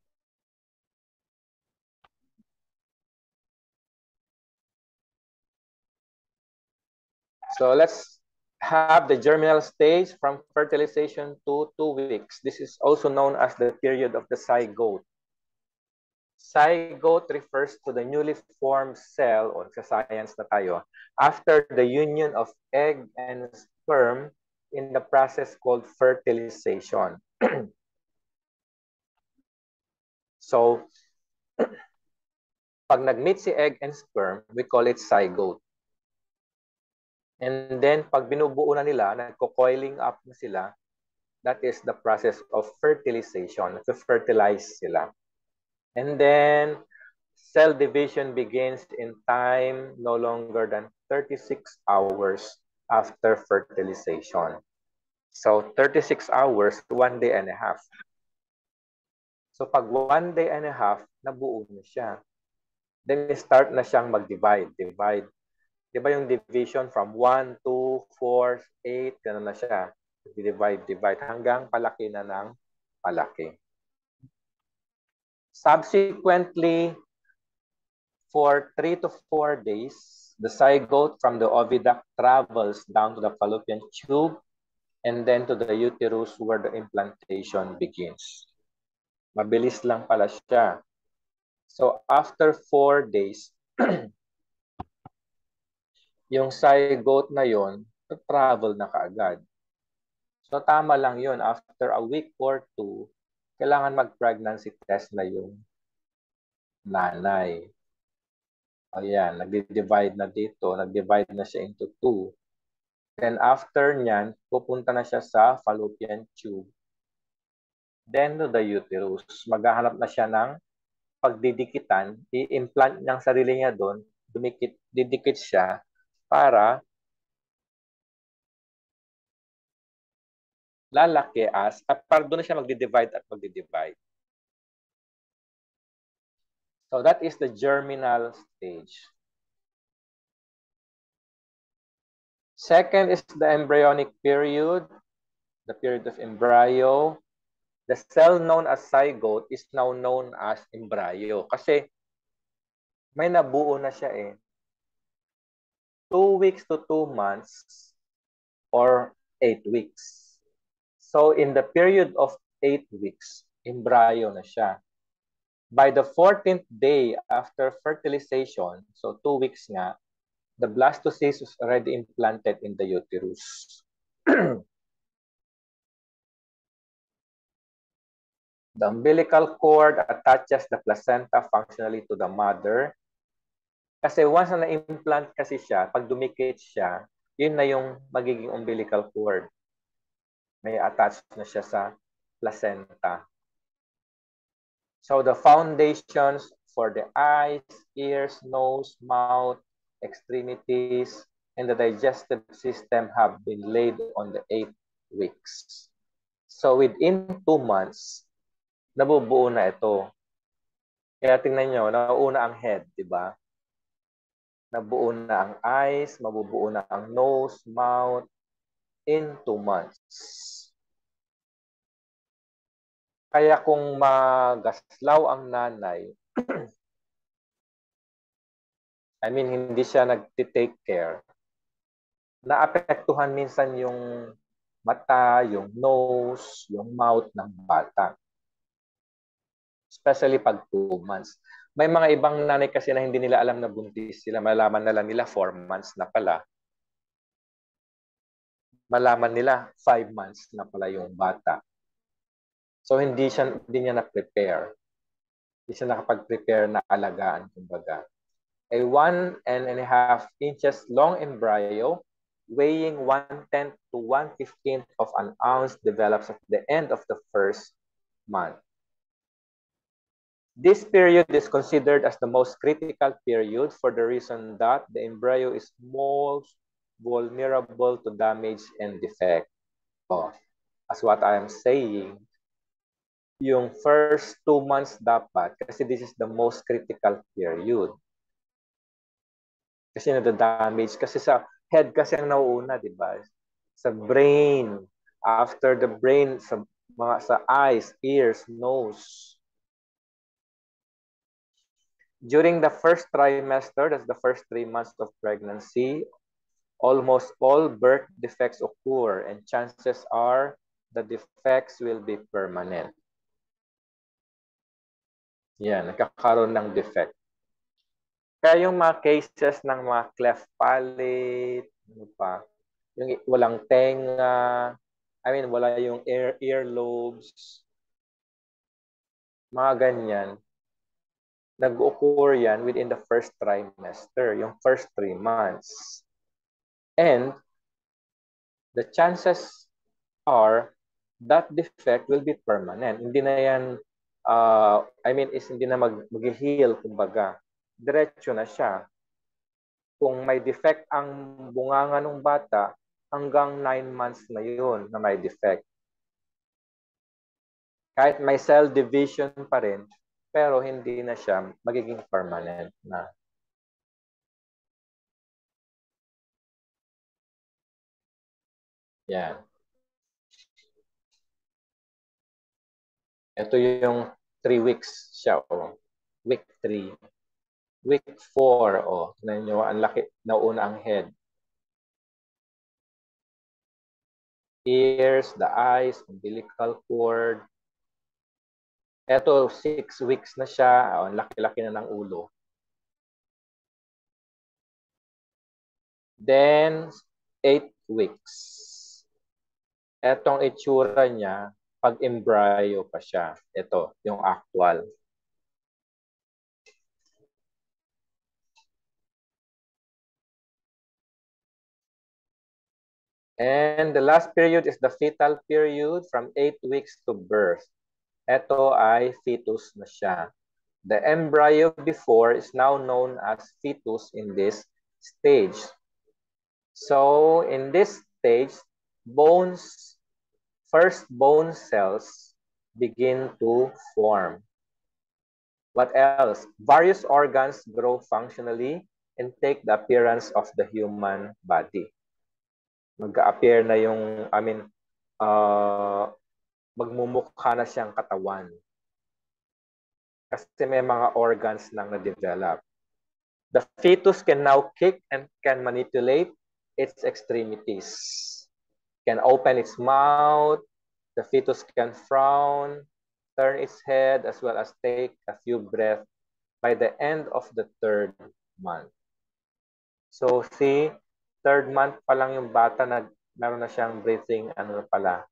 So let's have the germinal stage from fertilization to 2 weeks. This is also known as the period of the zygote. Zygote refers to the newly formed cell, o sa science na tayo, after the union of egg and sperm in the process called fertilization. So, pag nag-meet si egg and sperm, we call it zygote. And then, pag binubuo na nila, nagko-coiling up na sila, that is the process of fertilization. To fertilize sila. And then, cell division begins in time no longer than 36 hours after fertilization. So, 36 hours, 1 day and a half. So, pag 1 day and a half, nabuo na siya. Then, start na siyang mag-divide. Divide. Di ba yung division from 1, 2, 4, 8, gano'n na siya. Divide, hanggang palaki na ng palaki. Subsequently, for 3 to 4 days, the zygote from the oviduct travels down to the fallopian tube and then to the uterus where the implantation begins. Mabilis lang pala siya. So after 4 days, yung zygote na yon travel na kaagad. So tama lang yun. After a week or 2, kailangan mag-pregnancy test na yung nanay. Ayan, nag-divide na dito. Nag-divide na siya into 2. Then after nyan, pupunta na siya sa fallopian tube. Then to the uterus. Maghahanap na siya ng pagdidikitan. I-implant niyang sarili niya doon. Didikit siya para lalaki para doon na siya magdi-divide at magdi-divide. So that is the germinal stage. Second is the embryonic period, the period of embryo. The cell known as zygote is now known as embryo kasi may nabuo na siya eh. 2 weeks to 2 months or 8 weeks. So in the period of 8 weeks, embryo na siya. By the 14th day after fertilization, so 2 weeks nga, the blastocyst was already implanted in the uterus. The umbilical cord attaches the placenta functionally to the mother. Kasi once na na-implant kasi siya, pag dumikit siya, yun na yung magiging umbilical cord. May attached na siya sa placenta. So the foundations for the eyes, ears, nose, mouth, extremities, and the digestive system have been laid on the 8 weeks. So within 2 months, nabubuo na ito. Kaya tingnan nyo, nauna ang head, di ba? Nabuo na ang eyes, mabubuo na ang nose, mouth, in 2 months. Kaya kung magaslaw ang nanay, I mean, hindi siya nag-take care, naapektuhan minsan yung mata, yung nose, yung mouth ng bata. Especially pag 2 months. May mga ibang nanay kasi na hindi nila alam na buntis sila. Malaman na lang nila 4 months na pala. Malaman nila 5 months na pala yung bata. So hindi niya na-prepare. Hindi siya nakapag-prepare na alagaan, kumbaga. A 1.5 inches long embryo weighing 1/10 to 1/15 of an ounce develops at the end of the first month. This period is considered as the most critical period for the reason that the embryo is most vulnerable to damage and defect. Oh, as what I am saying, yung first 2 months dapat, kasi this is the most critical period. Kasi nada-damage. Kasi sa head kasi ang nauuna, di ba? Sa brain. After the brain, sa eyes, ears, nose. During the first trimester, that's the first 3 months of pregnancy, almost all birth defects occur and chances are the defects will be permanent. Yan, nagkakaroon ng defect. Kaya yung mga cases ng mga cleft palate, ano pa, yung walang tenga, wala yung earlobes, mga ganyan, nag-occur yan within the first trimester, yung first 3 months. And the chances are that defect will be permanent. Hindi na yan, hindi na mag-heal, kumbaga. Diretso na siya. Kung may defect ang bunganga ng bata, hanggang 9 months na yun na may defect. Kahit may cell division pa rin, pero hindi na siya magiging permanent na. Yan. Ito yung 3 weeks siya. Week 3. Week 4, tignan nyo, ang laki, nauna ang head. Ears, the eyes, umbilical cord. Ito, 6 weeks na siya. Ang laki-laki na ng ulo. Then, 8 weeks. Etong itsura niya, pag embryo pa siya. Ito, yung actual. And the last period is the fetal period from 8 weeks to birth. Ito ay fetus na siya. The embryo before is now known as fetus in this stage. So in this stage, first bone cells begin to form. What else? Various organs grow functionally and take the appearance of the human body. Mag-appear na yung, magmumukha na siyang katawan. Kasi may mga organs nang na-develop. The fetus can now kick and can manipulate its extremities. Can open its mouth, The fetus can frown, turn its head, as well as take a few breaths by the end of the 3rd month. So see, 3rd month pa lang yung bata na meron na siyang breathing, ano na pala.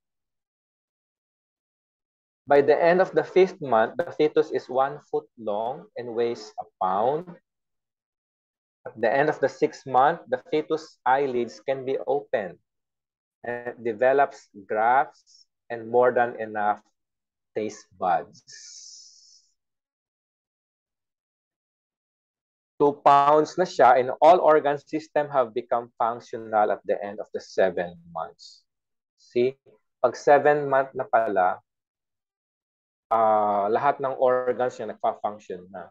By the end of the 5th month, the fetus is 1 foot long and weighs a pound. At the end of the 6th month, the fetus eyelids can be opened and it develops grafts and more than enough taste buds. 2 pounds na siya and all organ system have become functional at the end of the 7 months. See, pag 7 month na pala, lahat ng organs niya nagpa-function na.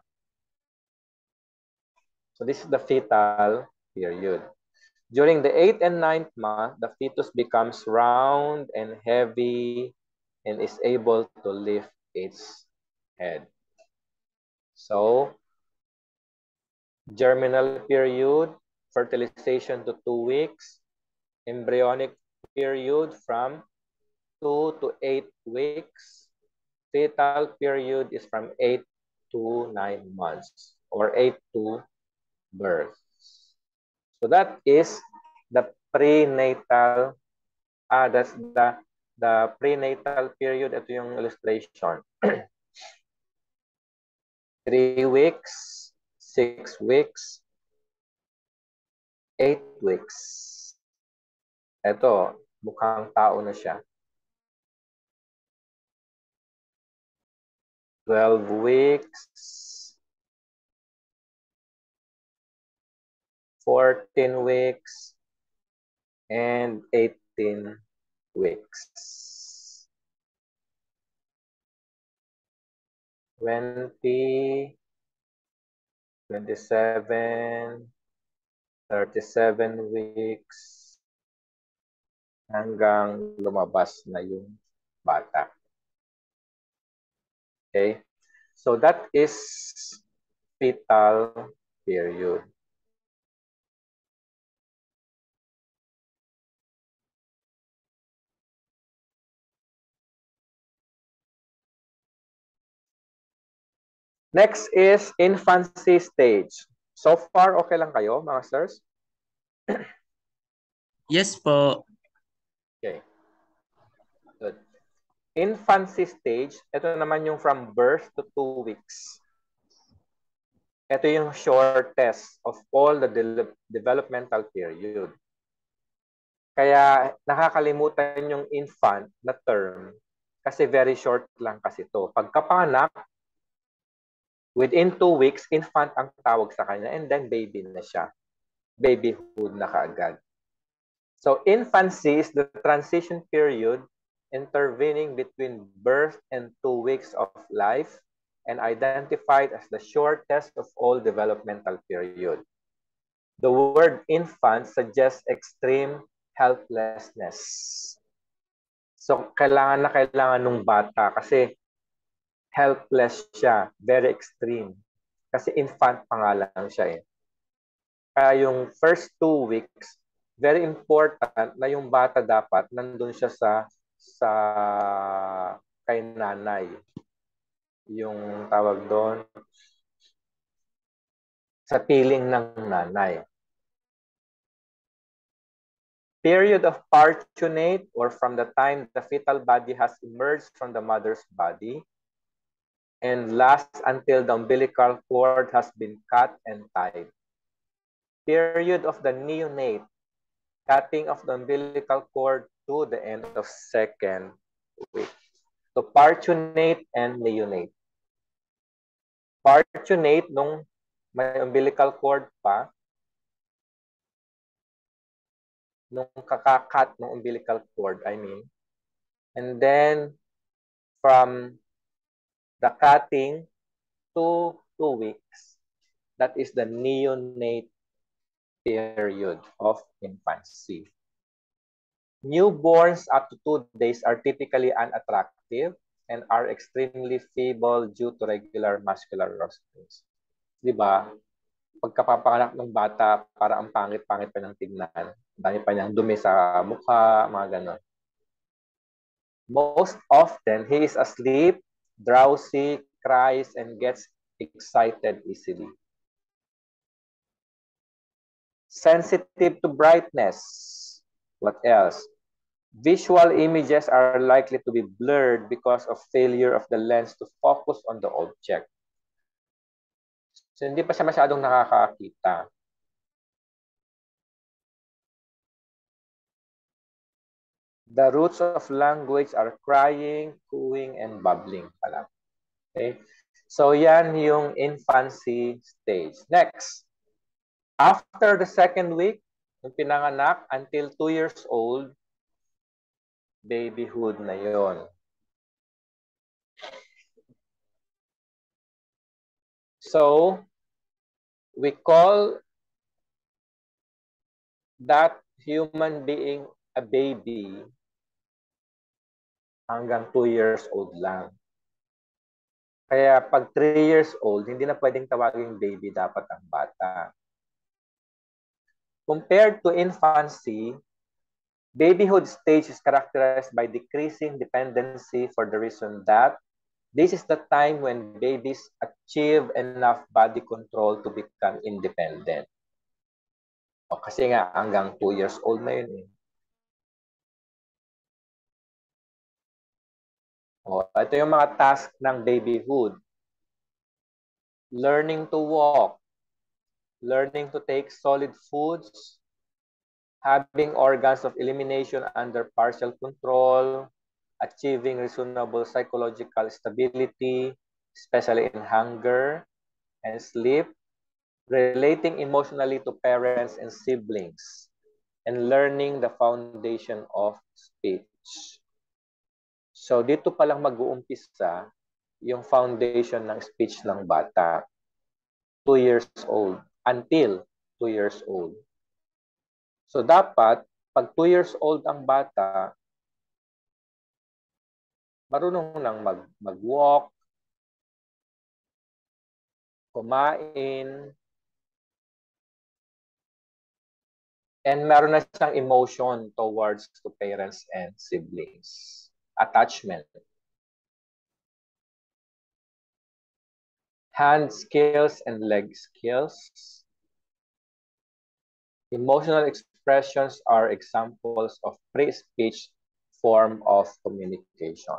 So this is the fetal period. During the 8th and 9th month, the fetus becomes round and heavy and is able to lift its head. So, germinal period, fertilization to 2 weeks, embryonic period from 2 to 8 weeks, fetal period is from 8 to 9 months or 8 to birth. So that is the prenatal, that's the prenatal period. Ito yung illustration. 3 weeks, 6 weeks, 8 weeks. Ito, mukhang tao na siya. 12 weeks, 14 weeks, and 18 weeks. 20, 27, 37 weeks, hanggang lumabas na yung bata. Okay? So that is fetal period. Next is infancy stage. So far, okay lang kayo, mga sirs? Yes po. Okay. Good. Infancy stage, ito naman yung from birth to 2 weeks. Ito yung shortest of all the developmental period. Kaya nakakalimutan yung infant na term kasi very short lang kasi ito. Pagkapanganak, within 2 weeks, infant ang tawag sa kanya and then baby na siya. Babyhood na kaagad. So infancy is the transition period intervening between birth and 2 weeks of life and identified as the shortest of all developmental period. The word infant suggests extreme helplessness. So kailangan nung bata kasi helpless siya, very extreme. Kasi infant pa nga lang siya eh. Kaya yung first 2 weeks, very important na yung bata dapat nandun siya sa kay nanay. Yung tawag doon, sa piling ng nanay. Period of partunate or from the time the fetal body has emerged from the mother's body and lasts until the umbilical cord has been cut and tied. Period of the neonate, cutting of the umbilical cord to the end of 2nd week. So partunate and neonate. Partunate nung may umbilical cord pa, nung kakakat ng umbilical cord, I mean. And then from the cutting to 2 weeks, that is the neonate period of infancy. Newborns up to 2 days are typically unattractive and are extremely feeble due to regular muscular rostrings. Diba? Pagkapapanganak ng bata, para ang pangit-pangit pa ng tignan. Dami pa niyang dumi sa mukha, mga ganon. Most often, he is asleep, drowsy, cries, and gets excited easily. Sensitive to brightness. What else? Visual images are likely to be blurred because of failure of the lens to focus on the object. So, hindi pa siya masyadong nakakakita. The roots of language are crying, cooing, and babbling pala. Okay? So, yan yung infancy stage. Next. After the second week, yung pinanganak, until 2 years old, babyhood na yon. So, we call that human being a baby hanggang 2 years old lang. Kaya pag 3 years old, hindi na pwedeng tawaging baby dapat ang bata. Compared to infancy, babyhood stage is characterized by decreasing dependency for the reason that this is the time when babies achieve enough body control to become independent. O, kasi nga, hanggang 2 years old na yun eh. O, ito yung mga task ng babyhood. Learning to walk, learning to take solid foods, having organs of elimination under partial control, achieving reasonable psychological stability, especially in hunger and sleep, relating emotionally to parents and siblings, and learning the foundation of speech. So dito pa lang mag-uumpisa yung foundation ng speech ng bata. 2 years old, until 2 years old. So dapat, pag 2 years old ang bata, marunong nang mag-walk, kumain, and meron na siyang emotion towards to parents and siblings. Attachment. Hand skills and leg skills. Emotional expressions are examples of pre-speech form of communication.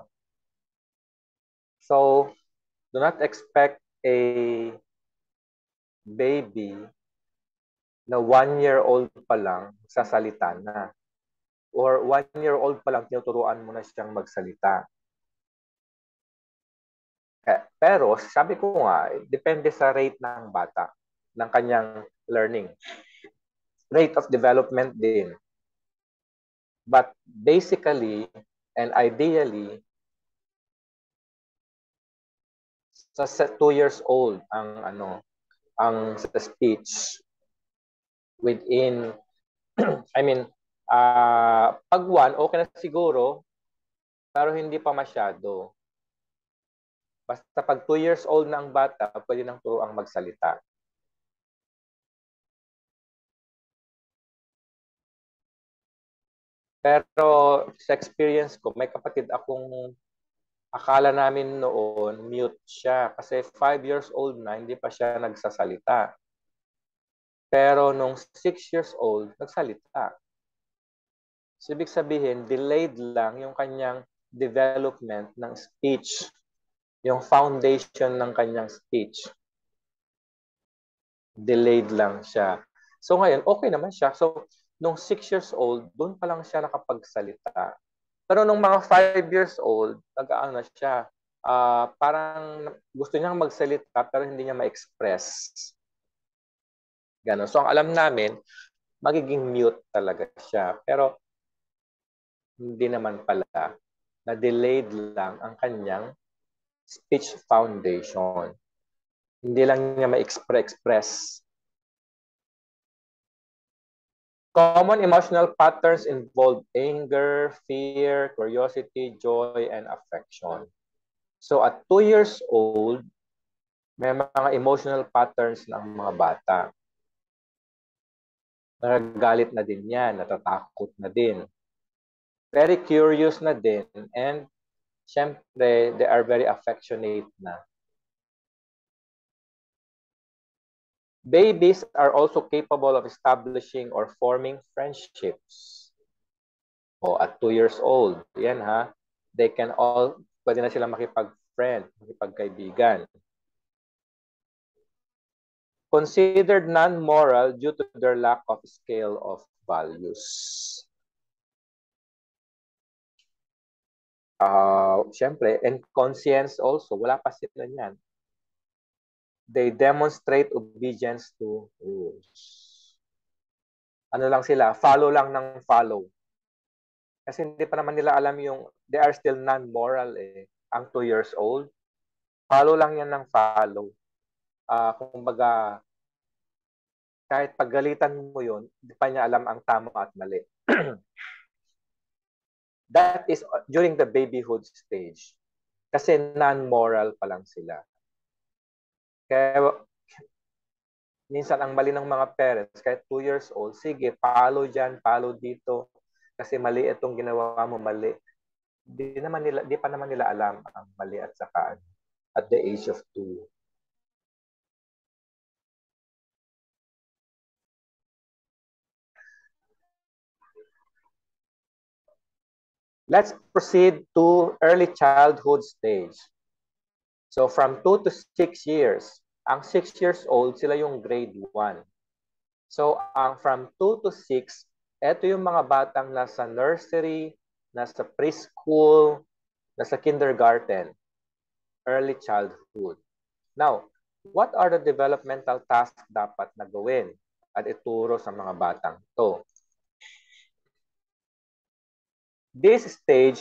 So, do not expect a baby na 1-year-old pa lang sasalita na. Or 1-year-old pa lang tinuturuan mo na siyang magsalita. Pero sabi ko nga, depende sa rate ng bata, ng kanyang learning. Rate of development din. But basically and ideally, sa 2 years old ang speech within pag 1 okay na siguro pero hindi pa masyado. Basta pag 2 years old na ang bata, pwede nang turuang magsalita. Pero sa experience ko, may kapatid akong akala namin noon mute siya kasi 5 years old na hindi pa siya nagsasalita. Pero nung 6 years old, nagsalita. So, ibig sabihin, delayed lang yung kanyang development ng speech, yung foundation ng kanyang speech. Delayed lang siya. So ngayon, okay naman siya. So, nung 6 years old, doon pa lang siya nakapagsalita. Pero nung mga 5 years old, nag-aano na siya. Parang gusto niyang magsalita pero hindi niya ma-express. Ganon. So, ang alam namin, magiging mute talaga siya. Pero, hindi naman pala. Na-delayed lang ang kanyang speech foundation. Hindi lang niya ma-express. Common emotional patterns involve anger, fear, curiosity, joy, and affection. So at 2 years old, may mga emotional patterns ng mga bata. Nagagalit na din yan, natatakot na din. Very curious na din, and syempre, they are very affectionate na. Babies are also capable of establishing or forming friendships. O at 2 years old, yan ha, they can all, pwede na sila makipag-friend, makipagkaibigan. Considered non-moral due to their lack of scale of values. Siyempre, and conscience also, wala pa sila niyan. They demonstrate obedience to rules. Ano lang sila, follow lang ng follow. Kasi hindi pa naman nila alam yung, they are still non-moral eh. Ang 2 years old, follow lang yan ng follow. Kumbaga, kahit paggalitan mo yun, hindi pa niya alam ang tama at mali. That is during the babyhood stage. Kasi non-moral pa lang sila. Kaya minsan ang mali ng mga parents, kahit 2 years old, sige, follow dyan, follow dito. Kasi mali itong ginawa mo, mali. Di pa naman nila alam ang mali at saka at the age of 2. Let's proceed to early childhood stage. So from 2 to 6 years, ang 6 years old, sila yung grade 1. So ang from 2 to 6, ito yung mga batang nasa nursery, nasa preschool, nasa kindergarten, early childhood. Now, what are the developmental tasks dapat na gawin at ituro sa mga batang to? This stage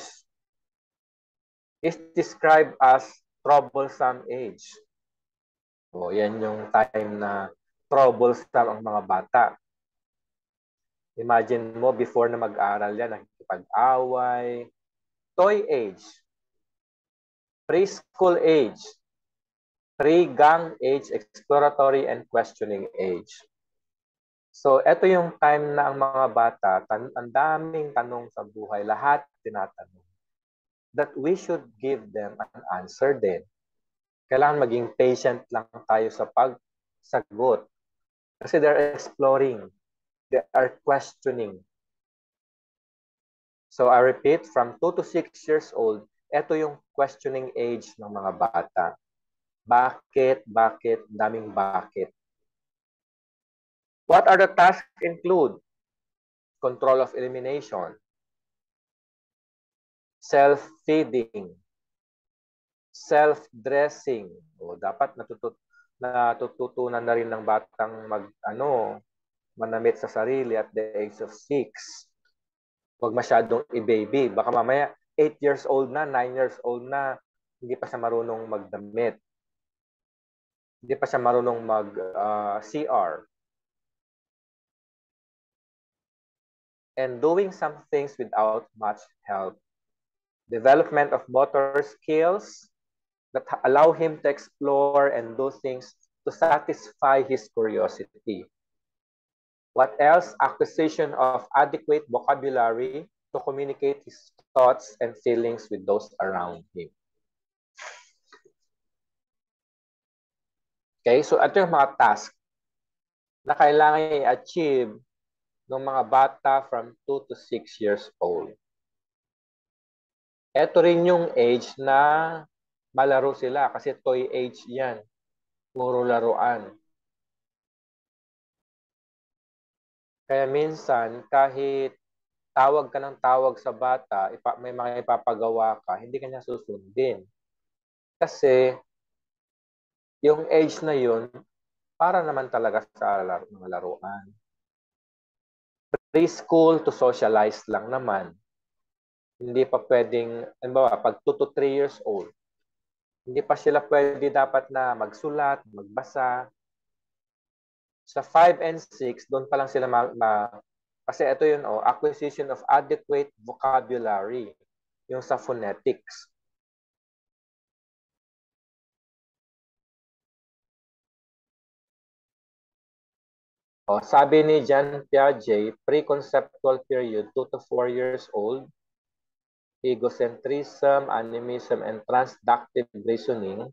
is described as troublesome age. So, yan yung time na troublesome ang mga bata. Imagine mo, before na mag-aral yan, nakikipag-away. Toy age. Preschool age. Pre-gang age, exploratory and questioning age. So, ito yung time na ang mga bata, ang daming tanong sa buhay, lahat tinatanong. That we should give them an answer din. Kailangan maging patient lang tayo sa pagsagot. Kasi they're exploring. They are questioning. So I repeat, from 2 to 6 years old, ito yung questioning age ng mga bata. Bakit? Daming bakit. What are the tasks include? Control of elimination. Self-feeding. Self-dressing. O dapat natututunan na rin ng batang manamit sa sarili at the age of 6. Huwag masyadong i-baby. Baka mamaya 8 years old na, 9 years old na, hindi pa siya marunong magdamit. Hindi pa siya marunong mag-CR. And doing some things without much help. Development of motor skills that allow him to explore and do things to satisfy his curiosity. What else? Acquisition of adequate vocabulary to communicate his thoughts and feelings with those around him. Okay, so ito yung mga task na kailangan i-achieve ng mga bata from 2 to 6 years old. Ito rin yung age na malaro sila kasi toy age yan. Puro laruan. Kaya minsan, kahit tawag ka ng tawag sa bata, may mga ipapagawa ka, hindi ka niya susundin. Kasi yung age na yun, para naman talaga sa mga laruan. Preschool to socialize lang naman. Hindi pa pwedeng, pag 2 to 3 years old, hindi pa sila pwede dapat na magsulat, magbasa. Sa 5 and 6, doon pa lang sila kasi ito yun, acquisition of adequate vocabulary, yung sa phonetics. Sabi ni Jean Piaget, pre-conceptual period, 2 to 4 years old, egocentrism, animism, and transductive reasoning.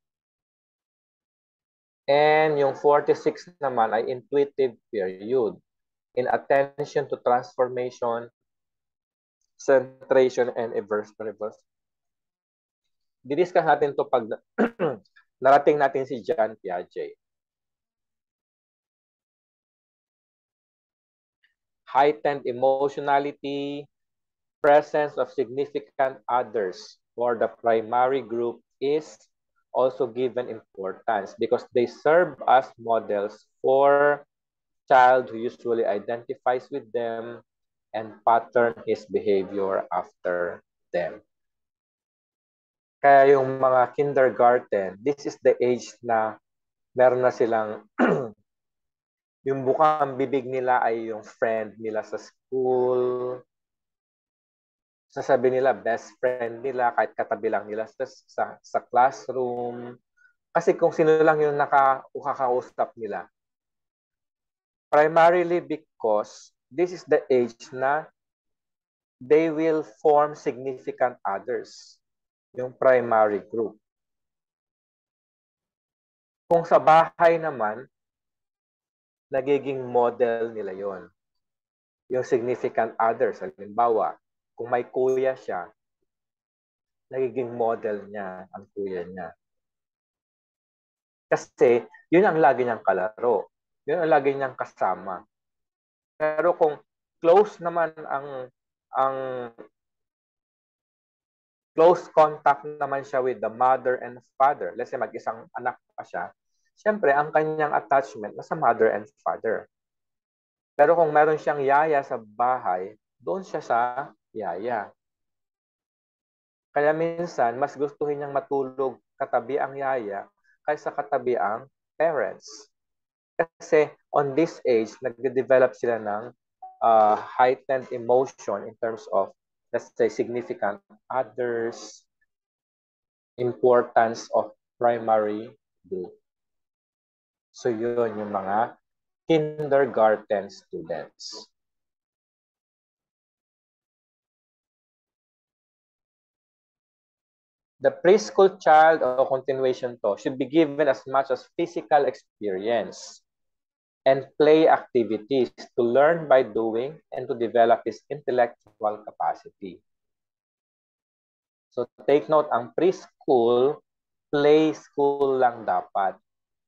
And yung 46 naman ay intuitive period. Inattention to transformation, centration, and reverse. Didiscuss natin to pag narating natin si John Piaget. Heightened emotionality, presence of significant others for the primary group is also given importance because they serve as models for child who usually identifies with them and pattern his behavior after them. Kaya yung mga kindergarten, this is the age na meron na silang yung bukang bibig nila ay yung friend nila sa school. Sasabi nila best friend nila kahit katabi lang nila sa classroom. Kasi kung sino lang yung nakakausap nila. Primarily because this is the age na they will form significant others. Yung primary group. Kung sa bahay naman, nagiging model nila yon. Yung significant others, halimbawa, kung may kuya siya, nagiging model niya ang kuya niya. Kasi yun ang lagi niyang kalaro. Yun ang lagi niyang kasama. Pero kung close naman ang close contact naman siya with the mother and father, let's say mag-isang anak pa siya, siyempre ang kanyang attachment nasa mother and father. Pero kung meron siyang yaya sa bahay, doon siya sa yaya. Kaya minsan, mas gustuhin niyang matulog katabi ang yaya kaysa katabi ang parents. Kasi on this age, nag-develop sila ng heightened emotion in terms of, let's say, significant others, importance of primary group. So yun yung mga kindergarten students. The preschool child o continuation to should be given as much as physical experience and play activities to learn by doing and to develop his intellectual capacity. So take note, ang preschool, play school lang dapat.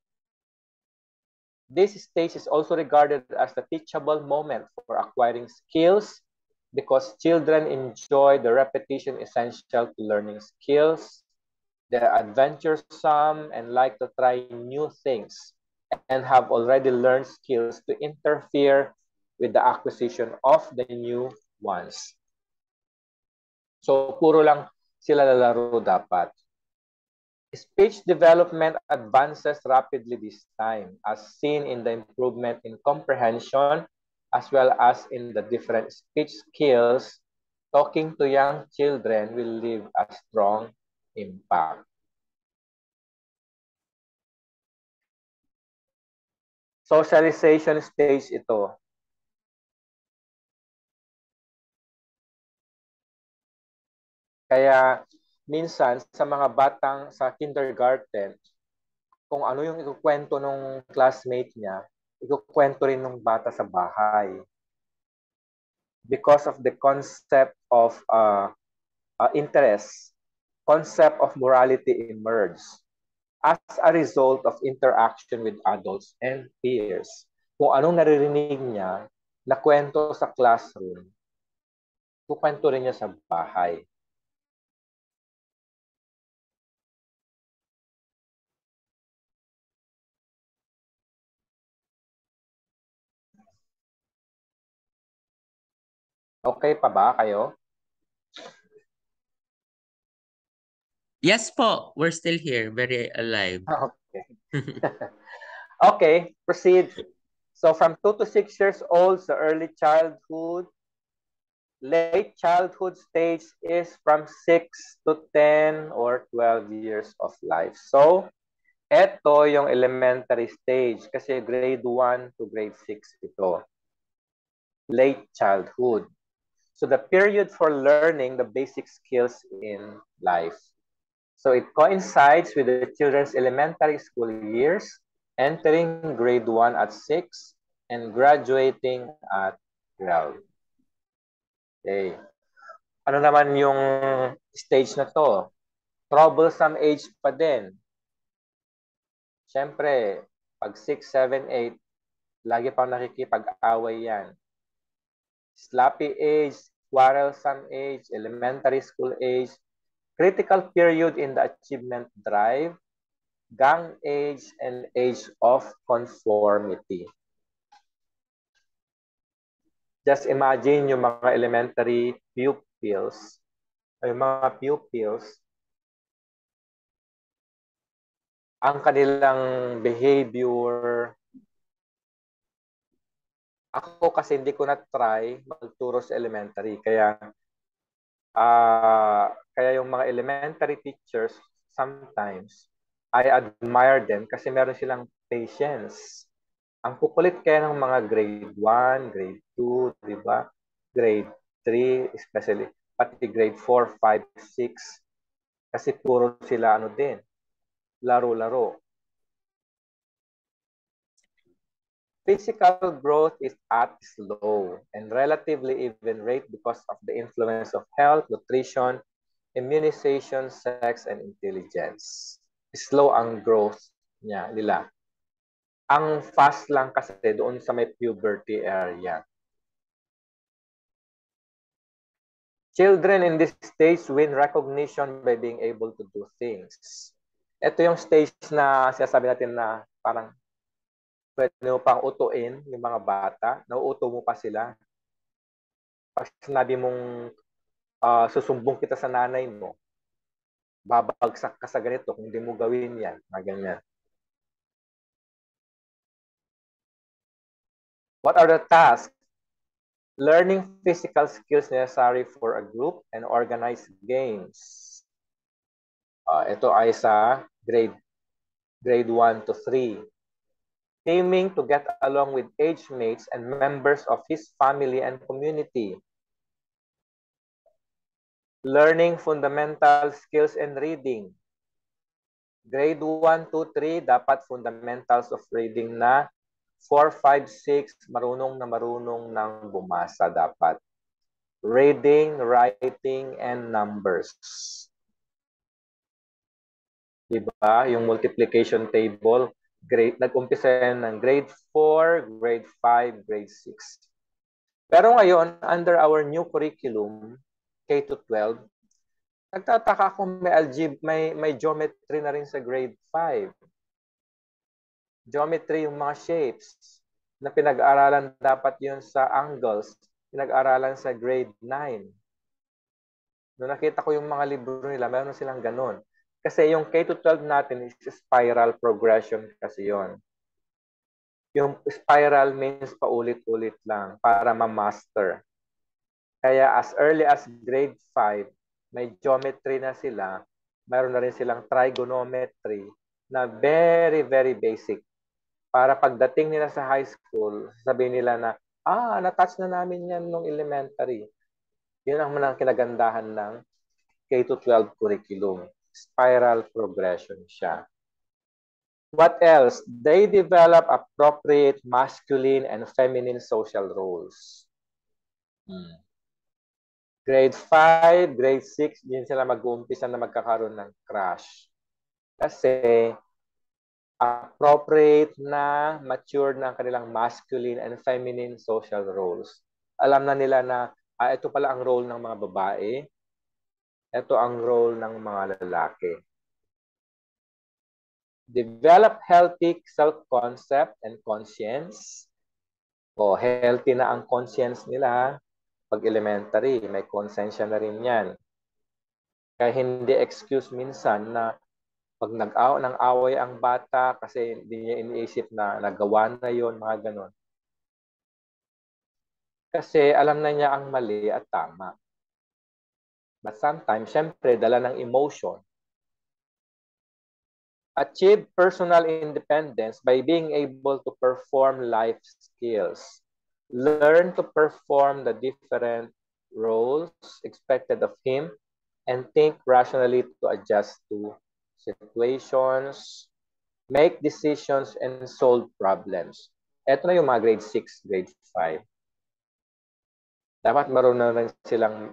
This stage is also regarded as the teachable moment for acquiring skills because children enjoy the repetition essential to learning skills. They're adventuresome and like to try new things and have already learned skills to interfere with the acquisition of the new ones. So, puro lang sila lalaro dapat. Speech development advances rapidly this time, as seen in the improvement in comprehension, as well as in the different speech skills. Talking to young children will leave a strong impact. Socialization stage ito. Kaya minsan sa mga batang sa kindergarten, kung ano yung ikukwento ng classmate niya, ikukwento rin ng bata sa bahay. Because of the concept of interest, concept of morality emerges as a result of interaction with adults and peers. Kung anong naririnig niya na kwento sa classroom, kukwento rin niya sa bahay. Okay pa ba kayo? Yes po, we're still here, very alive. Okay. Okay, proceed. So from 2 to 6 years old, the early childhood, late childhood stage is from 6 to 10 or 12 years of life. So, eto yung elementary stage kasi grade 1 to grade 6 ito. Late childhood. So the period for learning the basic skills in life. So it coincides with the children's elementary school years, entering grade 1 at 6 and graduating at 12. Okay. Ano naman yung stage na to? Troublesome age pa din. Siyempre, pag 6, 7, 8, lagi pang nakikipag-away yan. Sloppy age, quarrelsome age, elementary school age, critical period in the achievement drive, gang age, and age of conformity. Just imagine yung mga elementary pupils, yung mga pupils, ang kanilang behavior. Ako kasi hindi ko na-try magturo sa elementary. Kaya yung mga elementary teachers, sometimes, I admire them kasi meron silang patience. Ang kukulit kaya ng mga grade 1, grade 2, di ba? Grade 3, especially, pati grade 4, 5, 6. Kasi puro sila ano din, laro-laro. Physical growth is at slow and relatively even rate because of the influence of health, nutrition, immunization, sex, and intelligence. Slow ang growth nila. Ang fast lang kasi doon sa may puberty area. Children in this stage win recognition by being able to do things. Ito yung stage na sinasabi natin na parang pwede mo pang utuin yung mga bata. Nauuto mo pa sila. Pag sinabi mong susumbong kita sa nanay mo, babagsak ka sa ganito kung hindi mo gawin yan. Ganyan. What are the tasks? Learning physical skills necessary for a group and organized games. Ito ay sa grade 1 to 3. Aiming to get along with age mates and members of his family and community. Learning fundamental skills and reading. Grade 1 to 3, dapat fundamentals of reading na. 4, 5, 6, marunong ng bumasa dapat. Reading, writing, and numbers. Diba? Yung multiplication table, nag-umpisa yan ng grade 4, grade 5, grade 6. Pero ngayon, under our new curriculum, K to 12, nagtataka kung may geometry na rin sa grade 5. Geometry, yung mga shapes na pinag-aralan dapat yun sa angles, pinag-aralan sa grade 9. Nung nakita ko yung mga libro nila, meron silang ganun. Kasi yung K-12 natin is spiral progression kasi yon. Yung spiral means paulit-ulit lang para ma-master. Kaya as early as grade 5, may geometry na sila, mayroon na rin silang trigonometry na very, very basic. Para pagdating nila sa high school, sabihin nila na, na-touch na namin yan nung elementary. Yun ang mga kinagandahan ng K-12 curriculum. Spiral progression siya. What else? They develop appropriate masculine and feminine social roles. Grade 5, grade 6, din sila mag-uumpisa na magkakaroon ng crush. Kasi appropriate na, mature na ang kanilang masculine and feminine social roles. Alam na nila na ito pala ang role ng mga babae, ito ang role ng mga lalaki. Develop healthy self-concept and conscience. Healthy na ang conscience nila pag elementary, may konsensya na rin yan. Kaya hindi excuse minsan na pag nag-away ang bata kasi hindi niya iniisip na nagawa na yon, mga ganon. Kasi alam na niya ang mali at tama. But sometimes, syempre, dala ng emotion. Achieve personal independence by being able to perform life skills. Learn to perform the different roles expected of him, and think rationally to adjust to situations, make decisions, and solve problems. Ito na yung mga grade 6, grade 5. Dapat marunong rin silang,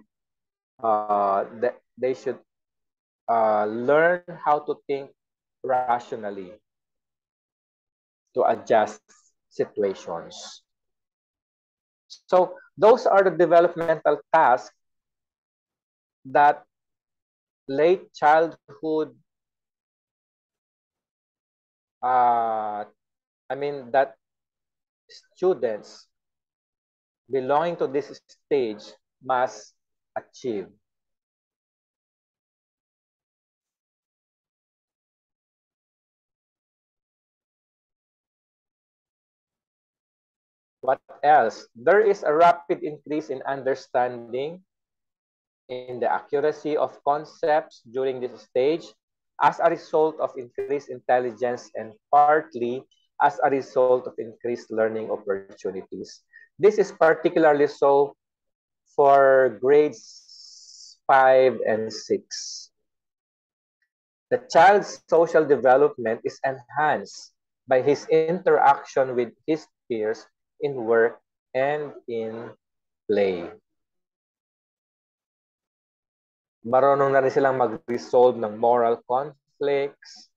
they should learn how to think rationally to adjust situations. So those are the developmental tasks that late childhood, that students belonging to this stage must achieve. What else? There is a rapid increase in understanding, in the accuracy of concepts during this stage as a result of increased intelligence and partly as a result of increased learning opportunities. This is particularly so for grades 5 and 6. The child's social development is enhanced by his interaction with his peers in work and in play. Marunong na rin silang mag-resolve ng moral conflicts,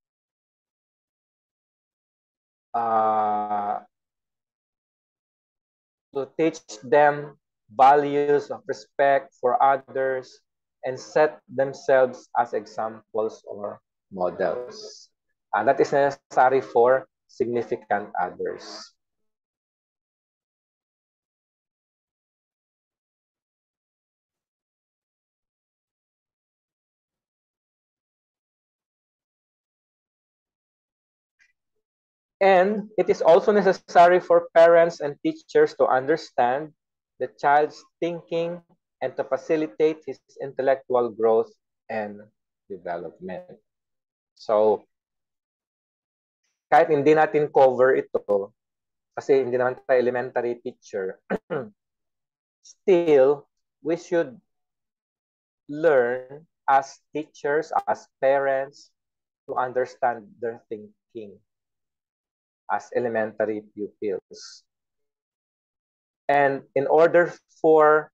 to teach them values of respect for others and set themselves as examples or models. And that is necessary for significant others. And it is also necessary for parents and teachers to understand the child's thinking and to facilitate his intellectual growth and development. So, kahit hindi natin cover ito, kasi hindi naman tayo elementary teacher, still, we should learn as teachers, as parents, to understand their thinking as elementary pupils. And in order for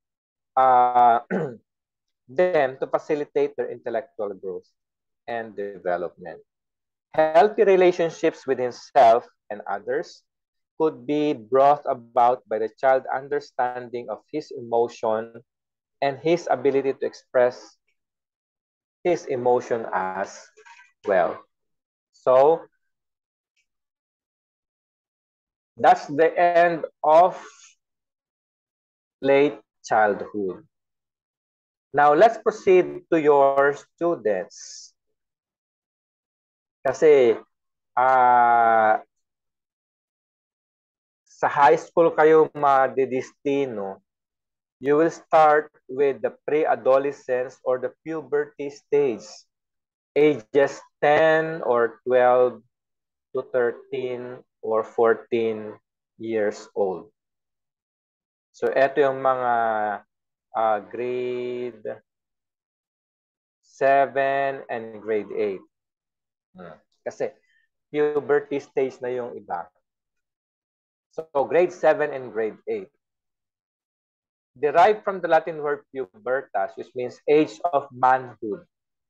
them to facilitate their intellectual growth and development. Healthy relationships with himself and others could be brought about by the child understanding of his emotion and his ability to express his emotion as well. So, that's the end of late childhood. Now, let's proceed to your students. Kasi, sa high school kayo madidistino, you will start with the pre-adolescence or the puberty stage, ages 10 or 12 to 13 or 14 years old. So, ito yung mga grade 7 and grade 8. Kasi, puberty stage na yung iba. So, grade 7 and grade 8. Derived from the Latin word pubertas, which means age of manhood.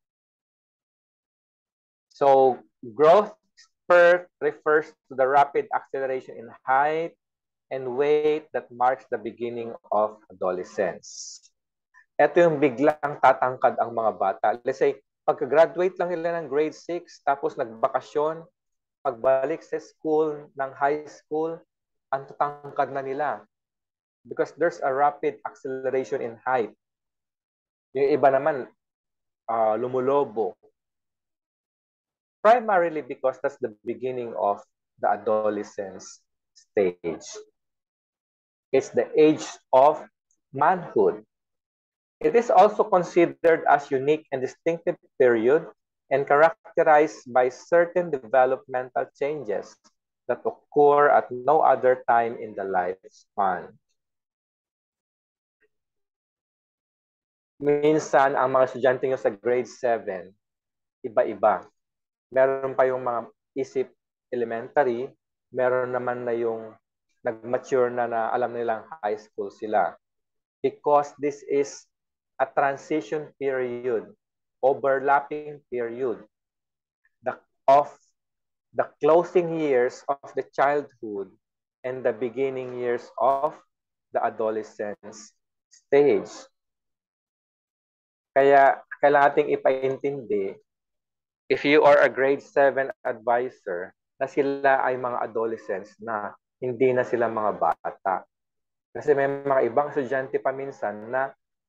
So, growth spurt refers to the rapid acceleration in height and weight that marks the beginning of adolescence. Ito yung biglang tatangkad ang mga bata. Let's say, pagka-graduate lang nila ng grade 6, tapos nagbakasyon, pagbalik sa school, ng high school, ang tatangkad na nila. Because there's a rapid acceleration in height. Yung iba naman, lumulobo. Primarily because that's the beginning of the adolescence stage. It's the age of manhood. It is also considered as unique and distinctive period and characterized by certain developmental changes that occur at no other time in the lifespan. minsan ang mga estudyante nyo sa grade 7, iba-iba. Meron pa yung mga isip elementary, meron naman na yung nag-mature na alam nilang high school sila. Because this is a transition period, overlapping period of the closing years of the childhood and the beginning years of the adolescence stage. Kaya kailangan nating ipaintindi, if you are a grade 7 advisor, na sila ay mga adolescents na, hindi na sila mga bata. Kasi may mga ibang estudyante pa minsan na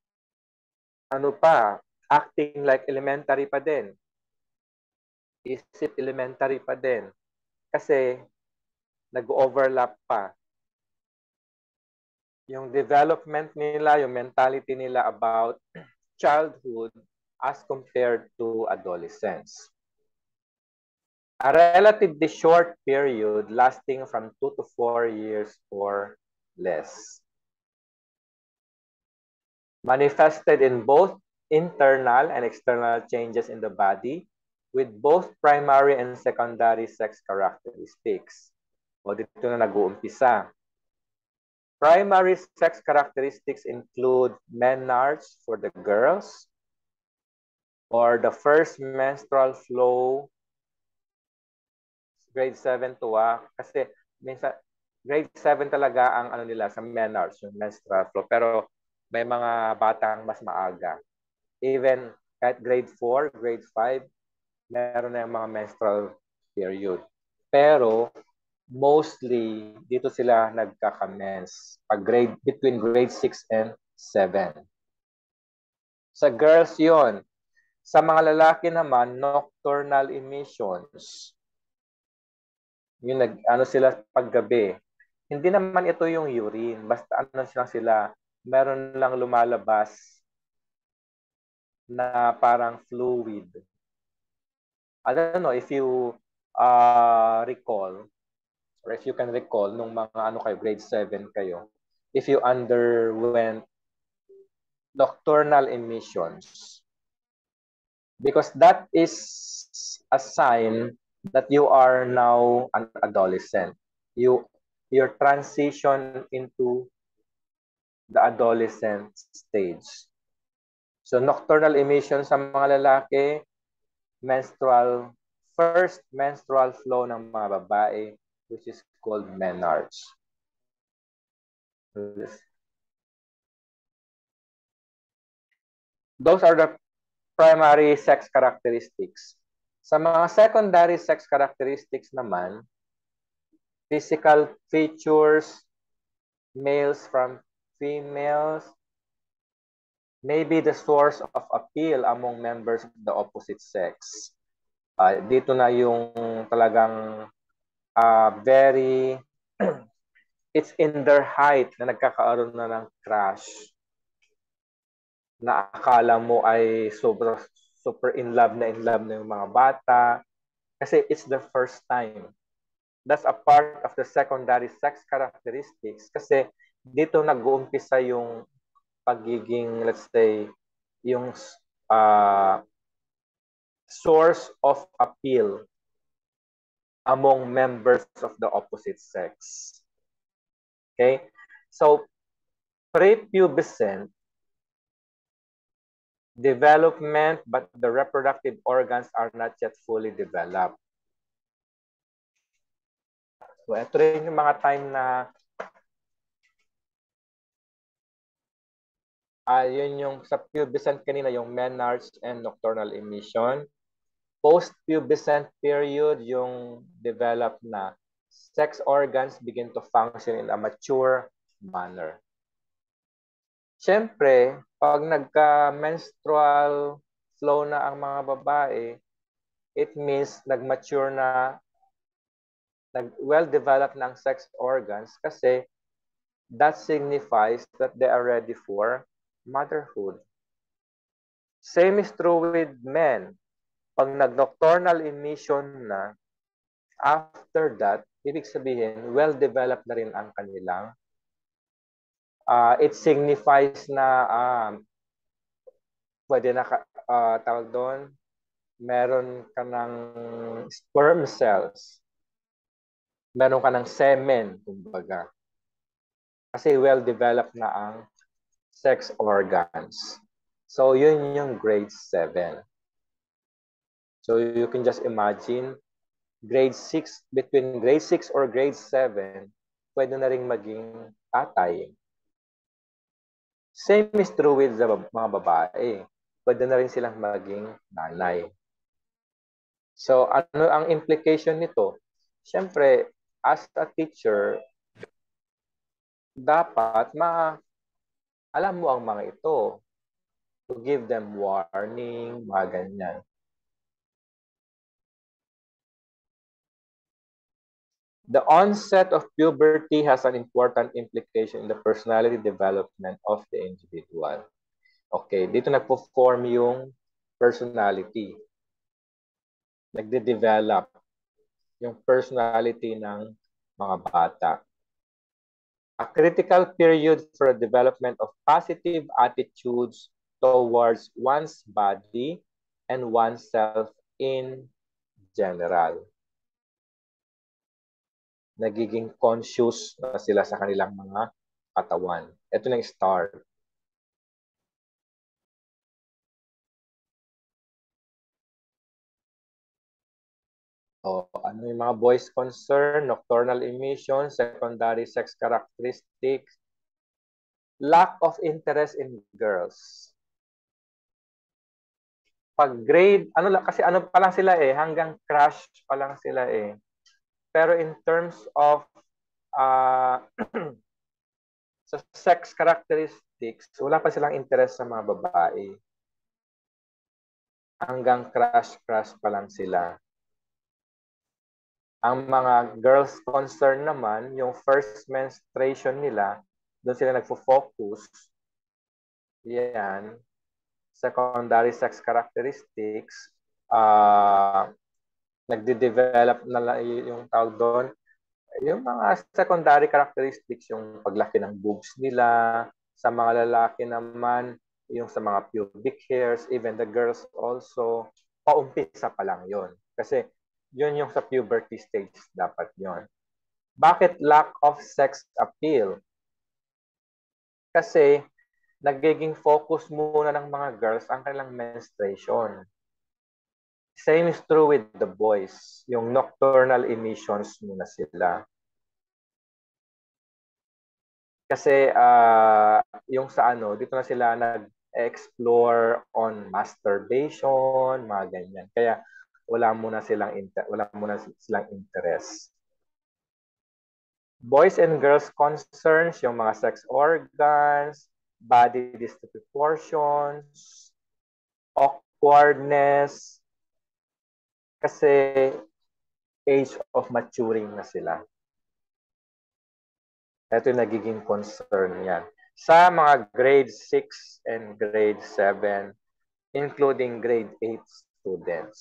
acting like elementary pa din. Isip elementary pa din. Kasi nag-overlap pa. Yung development nila, yung mentality nila about childhood as compared to adolescence. A relatively short period lasting from 2 to 4 years or less. Manifested in both internal and external changes in the body with both primary and secondary sex characteristics. O dito na nag-uumpisa. Primary sex characteristics include menarche for the girls, or the first menstrual flow, grade 7 to kasi minsan grade 7 talaga ang nila sa menarche, yung menstrual flow, pero may mga batang mas maaga. Even at grade 4, grade 5, meron na yung mga menstrual period. Pero mostly dito sila nagka-commence between grade 6 and 7. Sa girls yon. Sa mga lalaki naman, nocturnal emissions. Yung sila paggabi. Hindi naman ito yung urine, basta sila, meron lang lumalabas na parang fluid. I don't know if you recall, or if you can recall, nung mga grade 7 kayo, if you underwent nocturnal emissions. Because that is a sign that you are now an adolescent. Your transition into the adolescent stage. So nocturnal emissions sa mga lalaki, first menstrual flow ng mga babae, which is called menarche. Those are the primary sex characteristics. Sa mga secondary sex characteristics naman, physical features, males from females, may be the source of appeal among members of the opposite sex. Dito na yung talagang very, it's in their height na nagkakaroon na ng crush na akala mo ay super in love na yung mga bata kasi it's the first time. That's a part of the secondary sex characteristics kasi dito nag-uumpisa yung pagiging, let's say, yung source of appeal among members of the opposite sex. Okay? So, prepubescent development, but the reproductive organs are not yet fully developed. So, ito rin yung mga time na yun yung sa pubescent kanina, yung menarche and nocturnal emission. Post-pubescent period, yung develop na sex organs begin to function in a mature manner. Siyempre, pag nagka-menstrual flow na ang mga babae, it means nag-mature na, well-developed ng sex organs kasi that signifies that they are ready for motherhood. Same is true with men. Pag nag-nocturnal emission na, after that, ibig sabihin, well-developed na rin ang kanilang. It signifies na pwede na, tawag doon, meron ka ng sperm cells. Meron ka ng semen, kumbaga. Kasi well-developed na ang sex organs. So, yun yung grade 7. So, you can just imagine, between grade 6 or grade 7, pwede na rin maging tatay. Same is true with the mga babae. Pwede na rin silang maging nanay. So, ano ang implication nito? Siyempre, as a teacher, dapat alam mo ang mga ito. To give them warning, mga ganyan. The onset of puberty has an important implication in the personality development of the individual. Okay, dito nagpo-form yung personality. Nagde-develop yung personality ng mga bata. A critical period for the development of positive attitudes towards one's body and oneself in general. Nagiging conscious na sila sa kanilang mga katawan. Ito na yung start. Ano yung mga boys concern? Nocturnal emission, secondary sex characteristics, lack of interest in girls. Pag grade, kasi pa lang sila hanggang crush pa lang sila Pero in terms of sa sex characteristics, wala pa silang interest sa mga babae. Hanggang crush pa lang sila. Ang mga girls concern naman, yung first menstruation nila, doon sila nagfo-focus. Yan. Secondary sex characteristics. Nagde-develop na yung tawag doon. Yung mga secondary characteristics, yung paglaki ng boobs nila. Sa mga lalaki naman, yung sa mga pubic hairs, even the girls also, paumpisa pa lang yon. Kasi yun yung sa puberty stage dapat yon. Bakit lack of sex appeal? Kasi nagiging focus muna ng mga girls ang kanilang menstruation. Same is true with the boys. Yung nocturnal emissions muna sila. Kasi yung sa dito na sila nag-explore on masturbation, mga ganyan. Kaya wala muna silang interest. Boys and girls concerns, yung mga sex organs, body disproportions, awkwardness, kasi age of maturing na sila. Ito yung nagiging concern yan. Sa mga grade 6 and grade 7, including grade 8 students.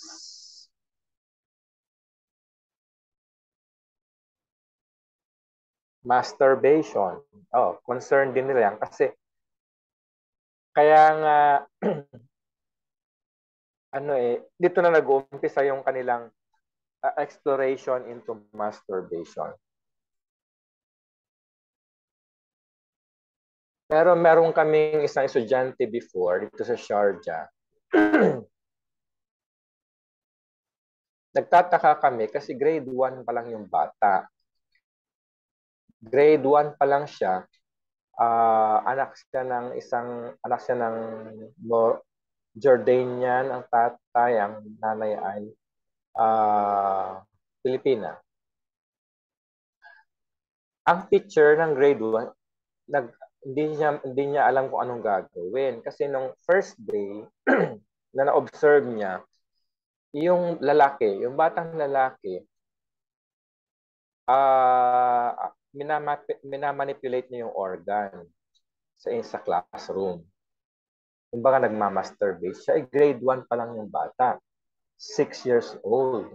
Masturbation. Concern din nila yan kasi kaya nga dito na nag-uumpisa yung kanilang exploration into masturbation. Pero meron kaming isang estudyante before dito sa Sharjah. Nagtataka kami kasi grade 1 pa lang yung bata. Grade 1 pa lang siya. Anak siya ng Jordanian ang tatay, ang nanay ay Pilipina. Ang teacher ng grade 1 hindi niya alam kung anong gagawin kasi nung first day na na-observe niya yung batang lalaki minamanipulate niya yung organ sa classroom. Kumbaga nagmamasturbate siya. Grade 1 pa lang yung bata. 6 years old.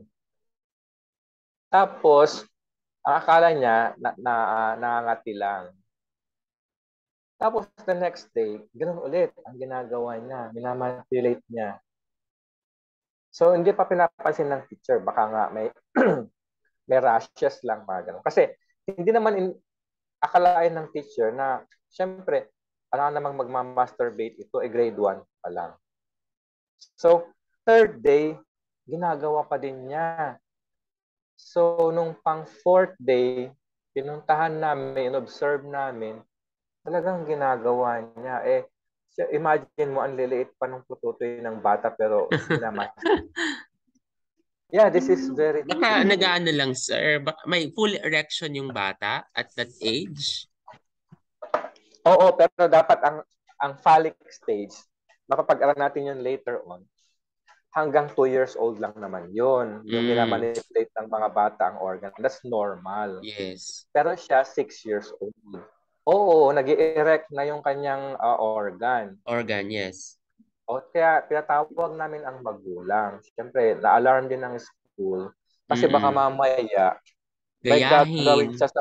Tapos, ang akala niya, nangangati lang. Tapos the next day, ganun ulit ang ginagawa niya. Minamanipulate niya. So, hindi pa pinapansin ng teacher. Baka nga may may rashes lang, mga ganun. Kasi, hindi naman akalain ng teacher na, syempre, ano namang magmamasturbate ito, grade 1 pa lang. So, third day, ginagawa pa din niya. So, nung pang fourth day, pinuntahan namin, in-observe namin, talagang ginagawa niya. Imagine mo, ang liliit pa ng pututoy ng bata, pero yeah, this is very Baka true. nag-ano lang, sir. May full erection yung bata at that age. Oo, pero dapat ang phallic stage, mapapag-aralan natin yun later on, hanggang 2 years old lang naman yun. Yung minamanipulate ng mga bata ang organ. That's normal. Yes. Pero siya, 6 years old. Oo, nag-i-erect na yung kanyang organ. Organ, yes. O kaya pinatawag namin ang magulang. Siyempre, na-alarm din ng school. Kasi baka mamaya, may gagawin siya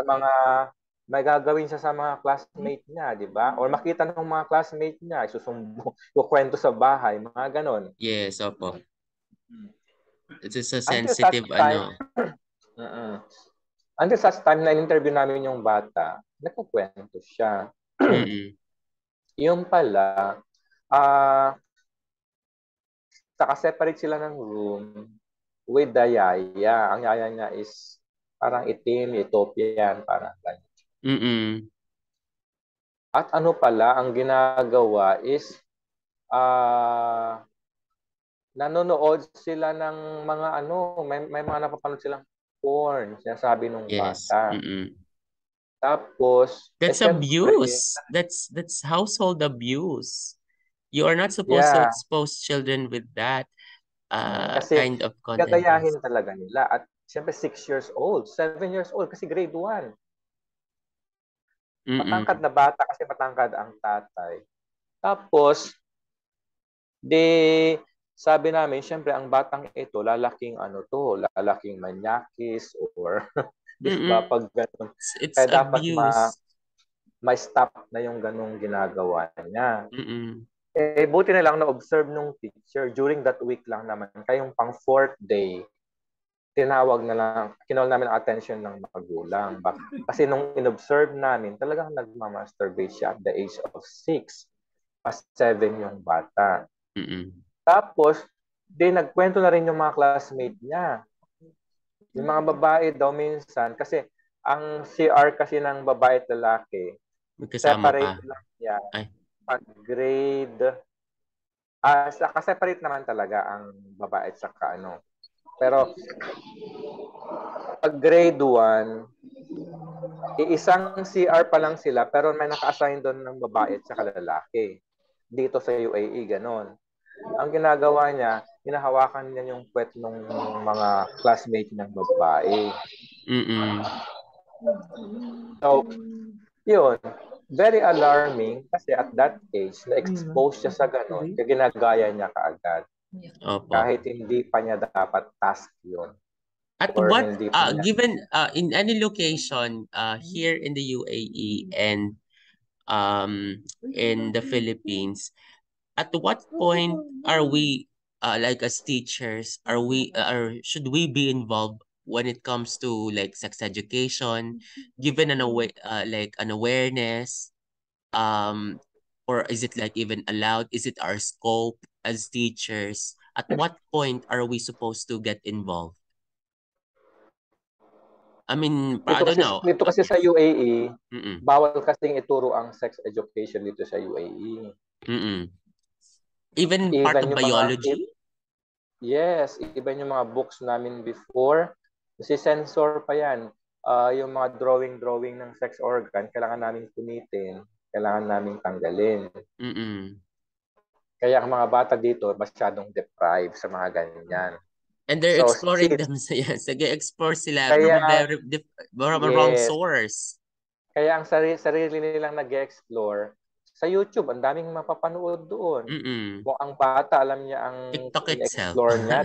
sa mga classmate niya, di ba? Or makita ng mga classmate niya, isusumbo, kukwento sa bahay, mga ganon. Yes, opo. It's a Until sensitive, Until such time na in-interview namin yung bata, nagkukwento siya. Yung pala, saka-separate sila ng room with the yaya. Ang yaya niya is parang itim, Ethiopian, parang ganyan. At ano pala, ang ginagawa is nanonood sila ng mga may mga napapanood silang porn, sinasabi nung bata. Tapos, that's abuse. That's household abuse. You are not supposed to expose children with that kind of content. Kasi gagayahin talaga nila. At siyempre 6 years old, 7 years old, kasi grade 1. Matangkad na bata kasi matangkad ang tatay. Tapos, sabi namin, siyempre ang batang ito, lalaking manyakis or di ba, pag gano'n. It's kaya abuse. dapat ma-stop na yung ganong ginagawa niya. Buti na lang na-observe nung teacher during that week lang naman. Kayong pang 4th day, kinol namin ang attention ng magulang. Kasi nung in-observe namin, talagang nagmamasturbate siya at the age of 6. Past 7 yung bata. Tapos, nagkwento na rin yung mga classmate niya. Yung mga babae daw minsan, kasi ang CR kasi ng babae at lalaki, separate lang yan. Pag grade, separate naman talaga ang babae at saka Pero, pag grade 1, isang CR pa lang sila, pero may naka-assign doon ng babae at saka lalaki. Dito sa UAE, ganon. Ang ginagawa niya, hinahawakan niya yung puwet ng mga classmate ng babae. So, yun. Very alarming kasi at that age, na-expose siya sa ganun, kaya ginagaya niya kaagad. Opo. Kahit hindi pa niya dapat task yun. At what, given in any location here in the UAE and in the Philippines, at what point are we, like as teachers, should we be involved when it comes to like sex education, given an awareness, or is it like even allowed? Is it our scope as teachers? At what point are we supposed to get involved? I mean, I don't know. Dito kasi sa UAE, bawal kasing ituro ang sex education dito sa UAE. Even part of biology? Yes, even yung mga books namin before, si-censor pa yan. Yung mga drawing ng sex organ, kailangan namin punitin, kailangan namin tanggalin. Kaya ang mga bata dito, masyadong deprived sa mga ganyan. And they're exploring them. Nag-explore sila from a wrong source. Kaya ang sarili nilang nag-explore, sa YouTube, ang daming mapapanood doon. Kung ang bata, alam niya ang in-explore niya.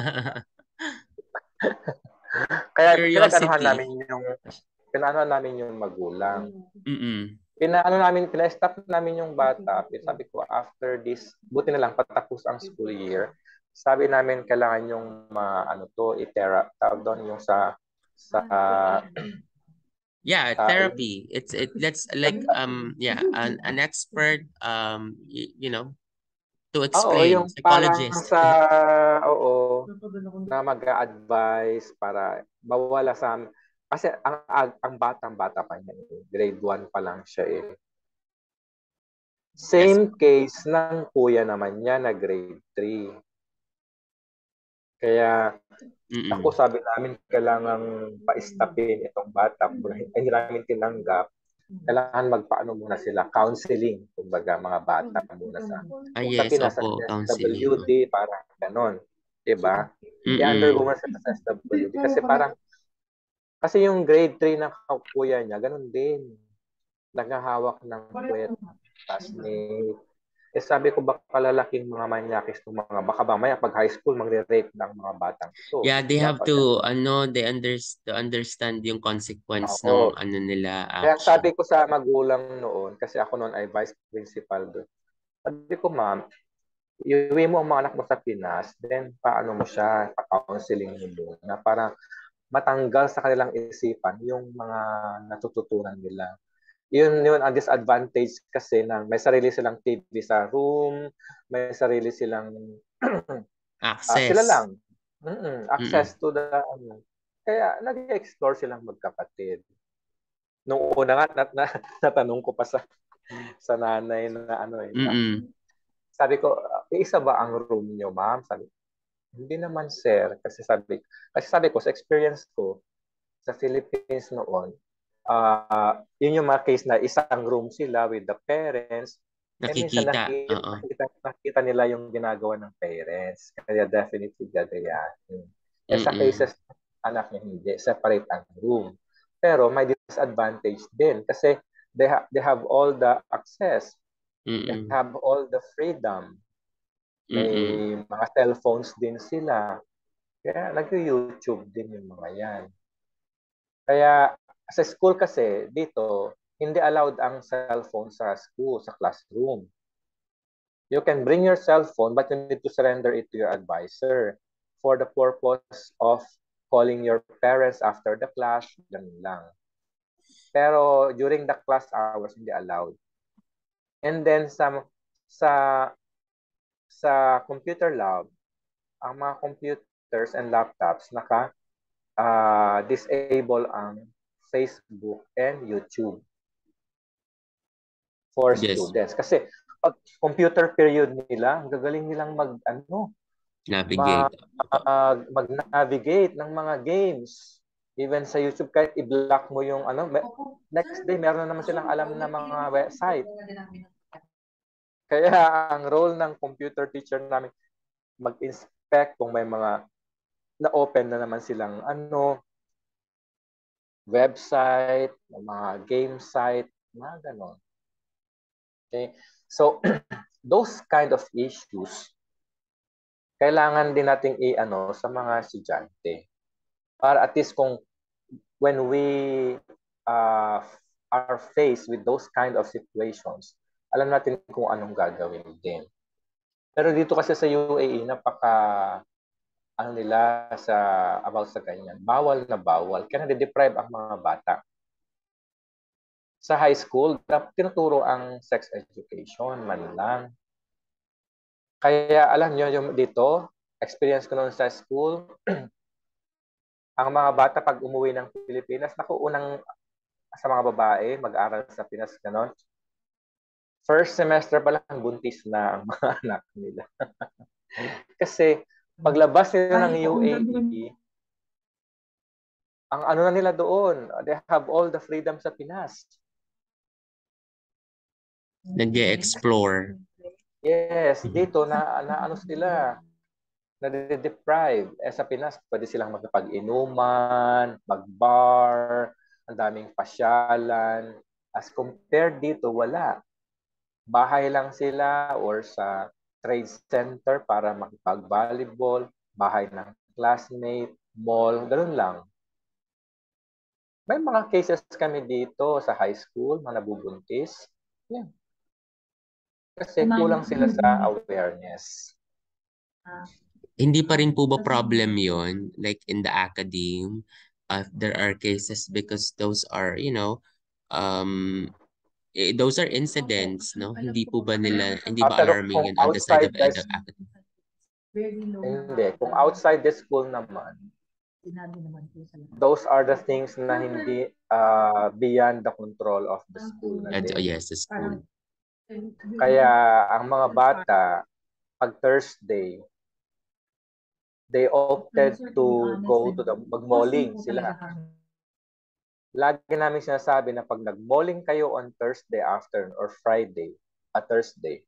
Kaya pinag-anuhan namin yung magulang. Pina-stop namin yung bata. Sabi ko, after this, buti na lang patapos ang school year. Sabi namin, kailangan yung tawag doon, yung sa Yeah, sa therapy. That's like an expert you know to oo, explain, yung parang psychologist. oo, na mag-a-advise para mawala sa, kasi ang bata pa niya, grade 1 pa lang siya eh. Yes. Same case ng kuya naman niya na grade 3. Kaya ako, Mm-mm. sabi namin, kailangan pa-stopin itong bata. Kung hindi namin tinanggap, kailangan magpaano muna sila, counseling, kumbaga mga bata muna sa Yes, Pinas, sa opo, counseling. SWD, parang ganon. Diba? Mm-mm. I-undergo muna sila sa SWD. Kasi yung grade 3 ng kuya niya, ganon din. Naghahawak ng puwet, classmate. Sabi ko, baka lalaking mga manyakis ng baka mamaya pag high school, magre-rape ng mga batang ito. Yeah, they have Dapat to to understand yung consequence ng ako. nila Kaya action. sabi ko sa magulang noon, kasi ako noon ay vice principal doon. Sabi ko, ma'am, iuwi mo ang mga anak mo sa Pinas, then paano mo siya, pa-counseling mo muna para matanggal sa kanilang isipan yung mga natututunan nila. Yun ang disadvantage kasi na may sarili silang TV sa room, may sarili silang sila Access. lang. Access Mm-mm. to the kaya nag-explore silang magkapatid. Nung una nga natanong ko pa sa nanay na Mm-mm. sabi ko, isa ba ang room niyo, ma'am? Sabi, hindi naman, sir. Kasi sabi ko, sa experience ko sa Philippines noon, yun yung mga case na isang room sila with the parents. Minsan Nakikita. Oo. nakita nila yung ginagawa ng parents. Kaya definitely gagayahin. Sa Mm-mm. cases, anak niya hindi. Separate ang room. Pero may disadvantage din kasi they have all the access. They Mm-mm. have all the freedom. May Mm-mm. mga cellphones din sila. Kaya nag-YouTube din yung mga yan. Kaya sa school kasi, dito, hindi allowed ang cellphone sa school, sa classroom. You can bring your cell phone, but you need to surrender it to your advisor for the purpose of calling your parents after the class, ganun lang. Pero during the class hours, hindi allowed. And then sa sa computer lab, ang mga computers and laptops disable ang Facebook and YouTube for Yes. students. Kasi pag computer period nila, ang gagaling nilang Navigate. mag-navigate ng mga games. Even sa YouTube, kahit i-block mo yung next day meron na naman silang alam na mga website. Kaya ang role ng computer teacher namin, mag-inspect kung may mga na-open na naman silang website, mga game site, mga ganon. Okay? So, those kind of issues, kailangan din nating sa mga estudyante. Para at least kung when we are faced with those kind of situations, alam natin kung anong gagawin din. Pero dito kasi sa UAE, nila about sa ganyan. Bawal na bawal. Kaya nade-deprive ang mga bata. Sa high school, tinuturo ang sex education man lang. Kaya alam nyo, yung dito, experience ko noon sa school, ang mga bata pag umuwi ng Pilipinas, unang sa mga babae, mag-aral sa Pinas, ganon. First semester pa lang, buntis na ang mga anak nila. Kasi paglabas nila ng UAE, ang na nila doon, they have all the freedom sa Pinas. Nag-explore. Yes, dito na sila, na-deprive. Sa Pinas, pwede silang magpag-inuman, mag-bar, ang daming pasyalan. As compared dito, wala. Bahay lang sila or sa trade center para makipag-volleyball, bahay ng classmate, mall, ganun lang. May mga cases kami dito sa high school, mga nabubuntis. Yeah. Kasi kulang sila sa awareness. Hindi pa rin po ba problem yon like in the academe, there are cases because those are, those are incidents, no? Hindi ba Pero alarming kung yun on the side of outside the academe? hindi, kung outside the school naman, those are the things na hindi beyond the control of the school na din. Yes, the school. Kaya ang mga bata, pag Thursday, they opted to go to the mag-malling sila. Lagi namin sinasabi na pag nag-malling kayo on Thursday afternoon or Friday, Thursday,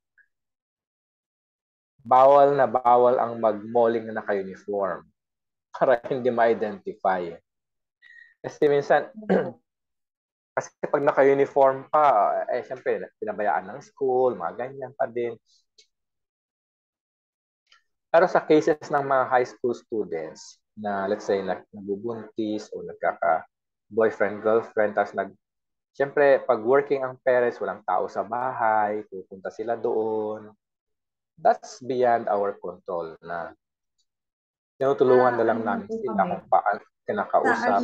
bawal na bawal ang mag-malling na naka-uniform para hindi ma-identify. Kasi minsan, kasi pag naka-uniform pa, syempre, pinabayaan ng school, mga ganyan pa din. Pero sa cases ng mga high school students na let's say nagbubuntis o nagkaka-boyfriend, girlfriend, tapos siyempre, pag working ang parents, walang tao sa bahay, pupunta sila doon. That's beyond our control na. Tinutulungan na lang namin sila kung paano kinakausap.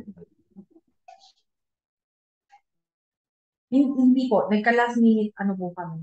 Hindi po, nagka-last minute po kami.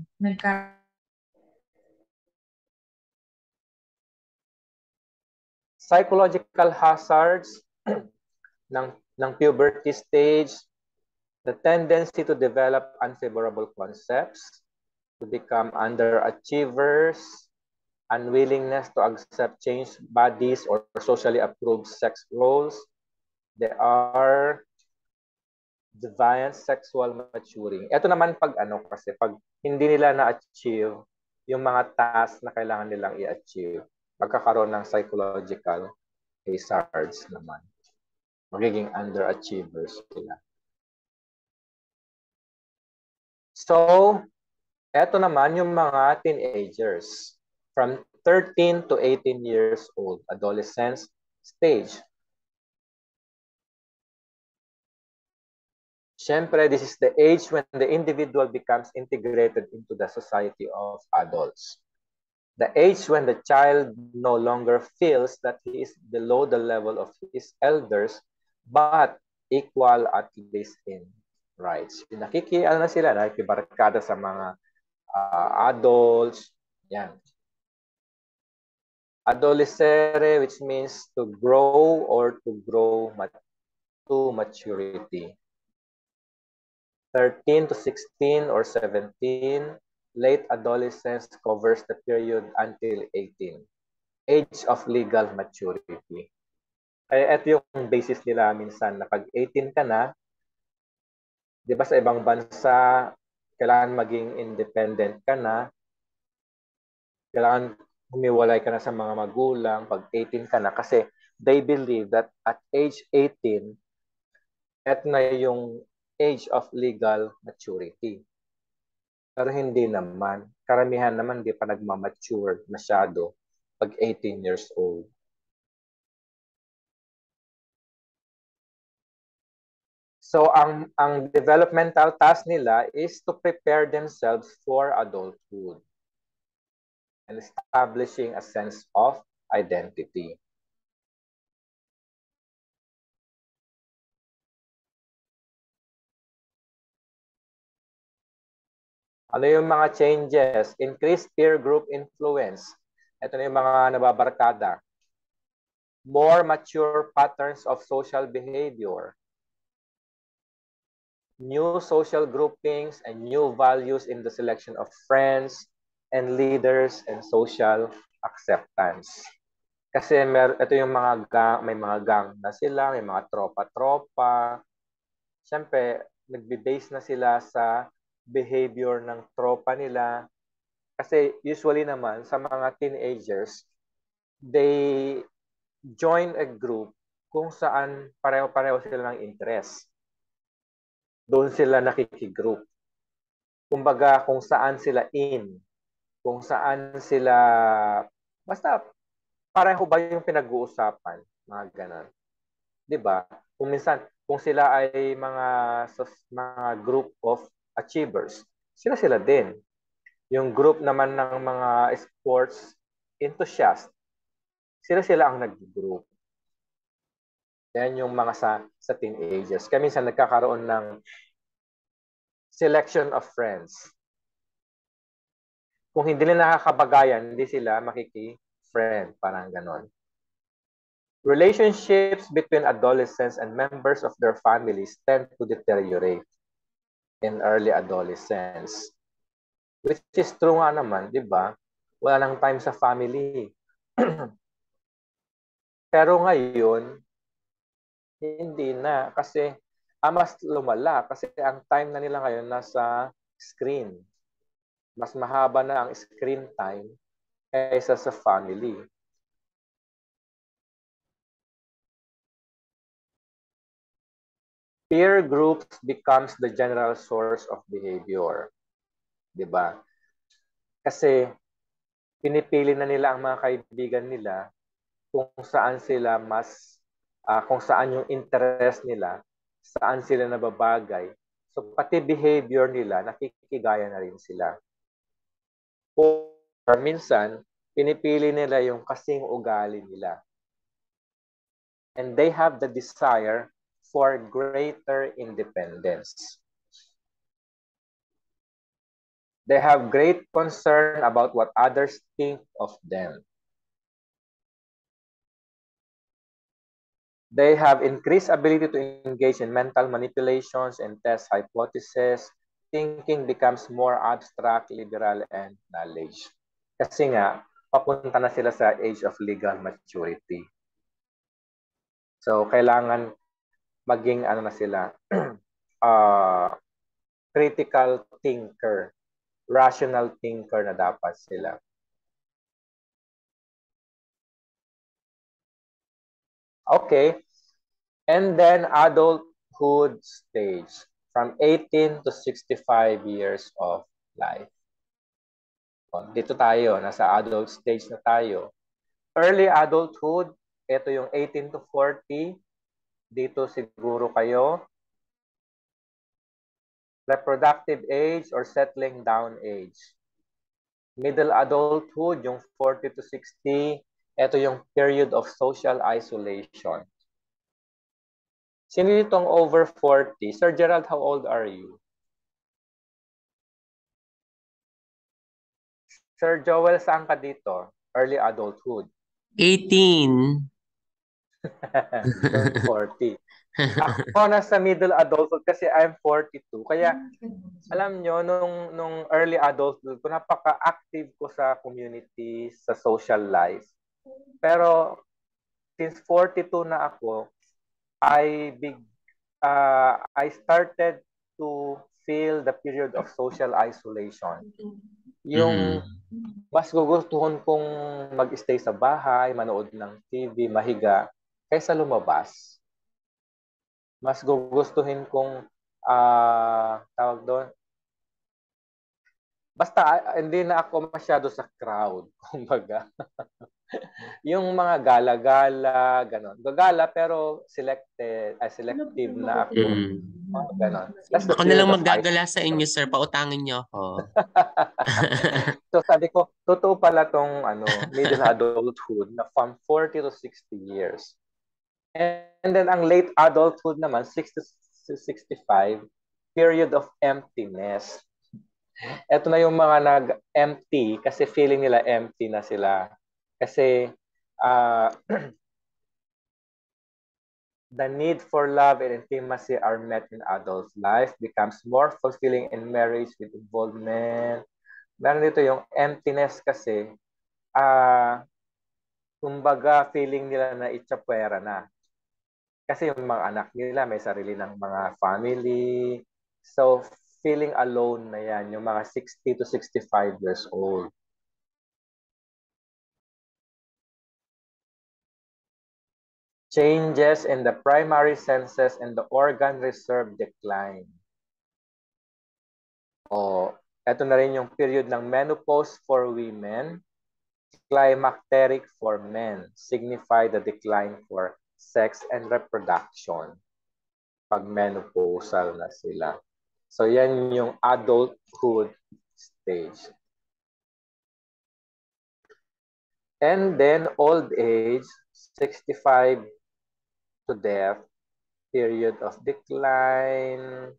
Psychological hazards ng puberty stage, the tendency to develop unfavorable concepts, to become underachievers, unwillingness to accept changed bodies or socially approved sex roles. There are deviant sexual maturing. Ito naman pag kasi pag hindi nila na-achieve yung mga tasks na kailangan nilang i-achieve, magkakaroon ng psychological hazards naman. Magiging underachievers sila. So, eto naman yung mga teenagers from 13 to 18 years old, adolescence stage. Siyempre, this is the age when the individual becomes integrated into the society of adults. The age when the child no longer feels that he is below the level of his elders, but equal at least in rights. Nakikiano na sila, nakikibarkada sa mga adults. Yan. Adolescere, which means to grow or to grow to maturity. 13 to 16 or 17, late adolescence covers the period until 18. Age of legal maturity. Kaya ito yung basis nila minsan na pag 18 ka na, di ba sa ibang bansa, kailangan maging independent ka na, kailangan humiwalay ka na sa mga magulang pag 18 ka na kasi they believe that at age 18, eto na yung age of legal maturity. Pero hindi naman. Karamihan naman di pa nagmamature masyado pag 18 years old. So, ang developmental task nila is to prepare themselves for adulthood and establishing a sense of identity. Ano yung mga changes? Increased peer group influence. Ito na yung mga nababarkada. More mature patterns of social behavior. New social groupings and new values in the selection of friends and leaders and social acceptance. Kasi ito yung mga gang, may mga gang na sila, may mga tropa-tropa. Siyempre, nagbe-base na sila sa behavior ng tropa nila. Kasi usually naman, sa mga teenagers, they join a group kung saan pareho-pareho sila ng interest. Doon sila nakikigroup. Kumbaga, kung saan sila kung saan sila, basta pareho ba yung pinag-uusapan, mga ganun. 'Di ba? Kung sila ay mga group of achievers, sila din. Yung group naman ng mga sports enthusiasts, sila ang nag-group. Yan yung mga sa teenagers. Kaya minsan nagkakaroon ng selection of friends. Kung hindi nila nakakabagayan, hindi sila makiki-friend. Parang ganon. Relationships between adolescents and members of their families tend to deteriorate in early adolescence. Which is true nga naman, di ba? Wala nang time sa family. Pero ngayon, hindi na. Kasi mas lumala. Kasi ang time na nila ngayon nasa screen. Mas mahaba na ang screen time kaysa sa family. Peer groups becomes the general source of behavior. Diba? Kasi pinipili na nila ang mga kaibigan nila kung saan sila kung saan yung interest nila, saan sila nababagay. So pati behavior nila, nakikigaya na rin sila. Or minsan, pinipili nila yung kasing ugali nila. And they have the desire for greater independence. They have great concern about what others think of them. They have increased ability to engage in mental manipulations and test hypotheses. Thinking becomes more abstract, liberal, and knowledge. Kasi nga, papunta na sila sa age of legal maturity. So, kailangan maging na sila, critical thinker, rational thinker na dapat sila. Okay. And then adulthood stage from 18 to 65 years of life. Dito tayo, nasa adult stage na tayo. Early adulthood, ito yung 18 to 40. Dito siguro kayo. Reproductive age or settling down age. Middle adulthood, yung 40 to 60, ito yung period of social isolation. Sino itong over 40? Sir Gerald, how old are you? Sir Joel, saan ka dito? Early adulthood. 18. 40. Ako nasa middle adulthood kasi I'm 42. Kaya alam nyo, nung early adulthood ko, napaka-active ko sa community, sa social life. Pero since 42 na ako, I started to feel the period of social isolation. Yung mas gugustuhan kong mag-stay sa bahay, manood ng TV, mahiga, kaysa lumabas. Mas gugustuhin kong tawag doon. Basta hindi na ako masyado sa crowd, kumbaga. Yung mga gala-gala, ganon. Gagala pero selective na ako. Ganon. Ako na lang maggagala sa inyo, sir. Pautangin niyo ako. So sabi ko, totoo pala tong middle adulthood na from 40 to 60 years. And then ang late adulthood naman, 60 to 65, period of emptiness. Ito na yung mga nag-empty kasi feeling nila empty na sila. Kasi the need for love and intimacy are met in adult life, becomes more fulfilling in marriage with involvement. Meron dito yung emptiness kasi, kumbaga feeling nila na itsapwera na. Kasi yung mga anak nila may sarili ng mga family. So, feeling alone na yan, yung mga 60 to 65 years old. Changes in the primary senses and the organ reserve decline. Ito na rin yung period ng menopause for women, climacteric for men, signify the decline for sex and reproduction. pag menopausal na sila. So yan yung adulthood stage. And then old age, 65 to death, period of decline,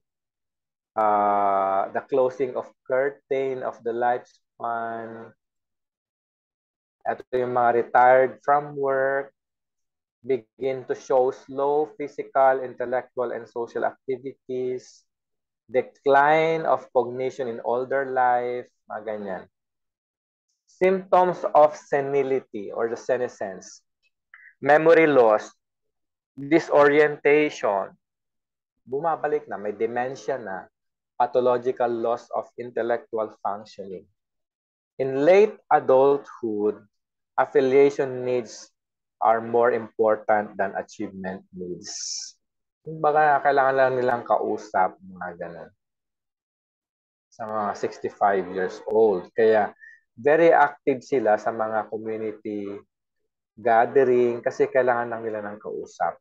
the closing of curtain of the lifespan. Ito yung mga retired from work, begin to show slow physical, intellectual, and social activities, decline of cognition in older life, mga ganyan. Symptoms of senility or the senescence, memory loss, disorientation, bumabalik na, may dementia na, pathological loss of intellectual functioning. In late adulthood, affiliation needs are more important than achievement needs. Kumbaga, kailangan lang nilang kausap, mga ganun. Sa mga 65 years old. Kaya, very active sila sa mga community gathering kasi kailangan lang nila ng kausap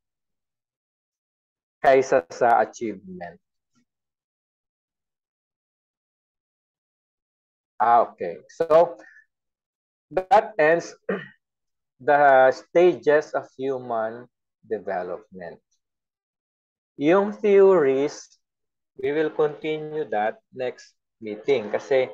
kaysa sa achievement. Okay. So, that ends the stages of human development. Yung theories, we will continue that next meeting kasi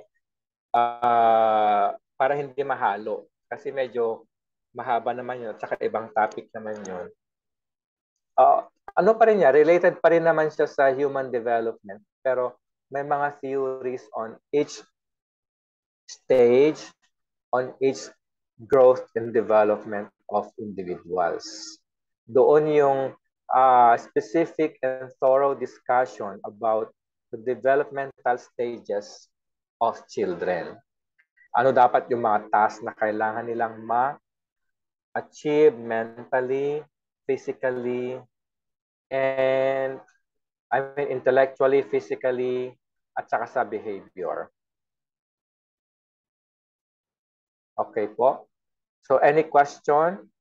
para hindi mahalo. Kasi medyo mahaba naman yun at saka ibang topic naman yun. Ano pa rin niya, related pa rin naman siya sa human development pero may mga theories on each stage, on each growth and development of individuals. Doon yung specific and thorough discussion about the developmental stages of children. Ano dapat yung mga tasks na kailangan nilang ma-achieve mentally, physically, and intellectually, physically, at saka sa behavior. Okay po. So any question?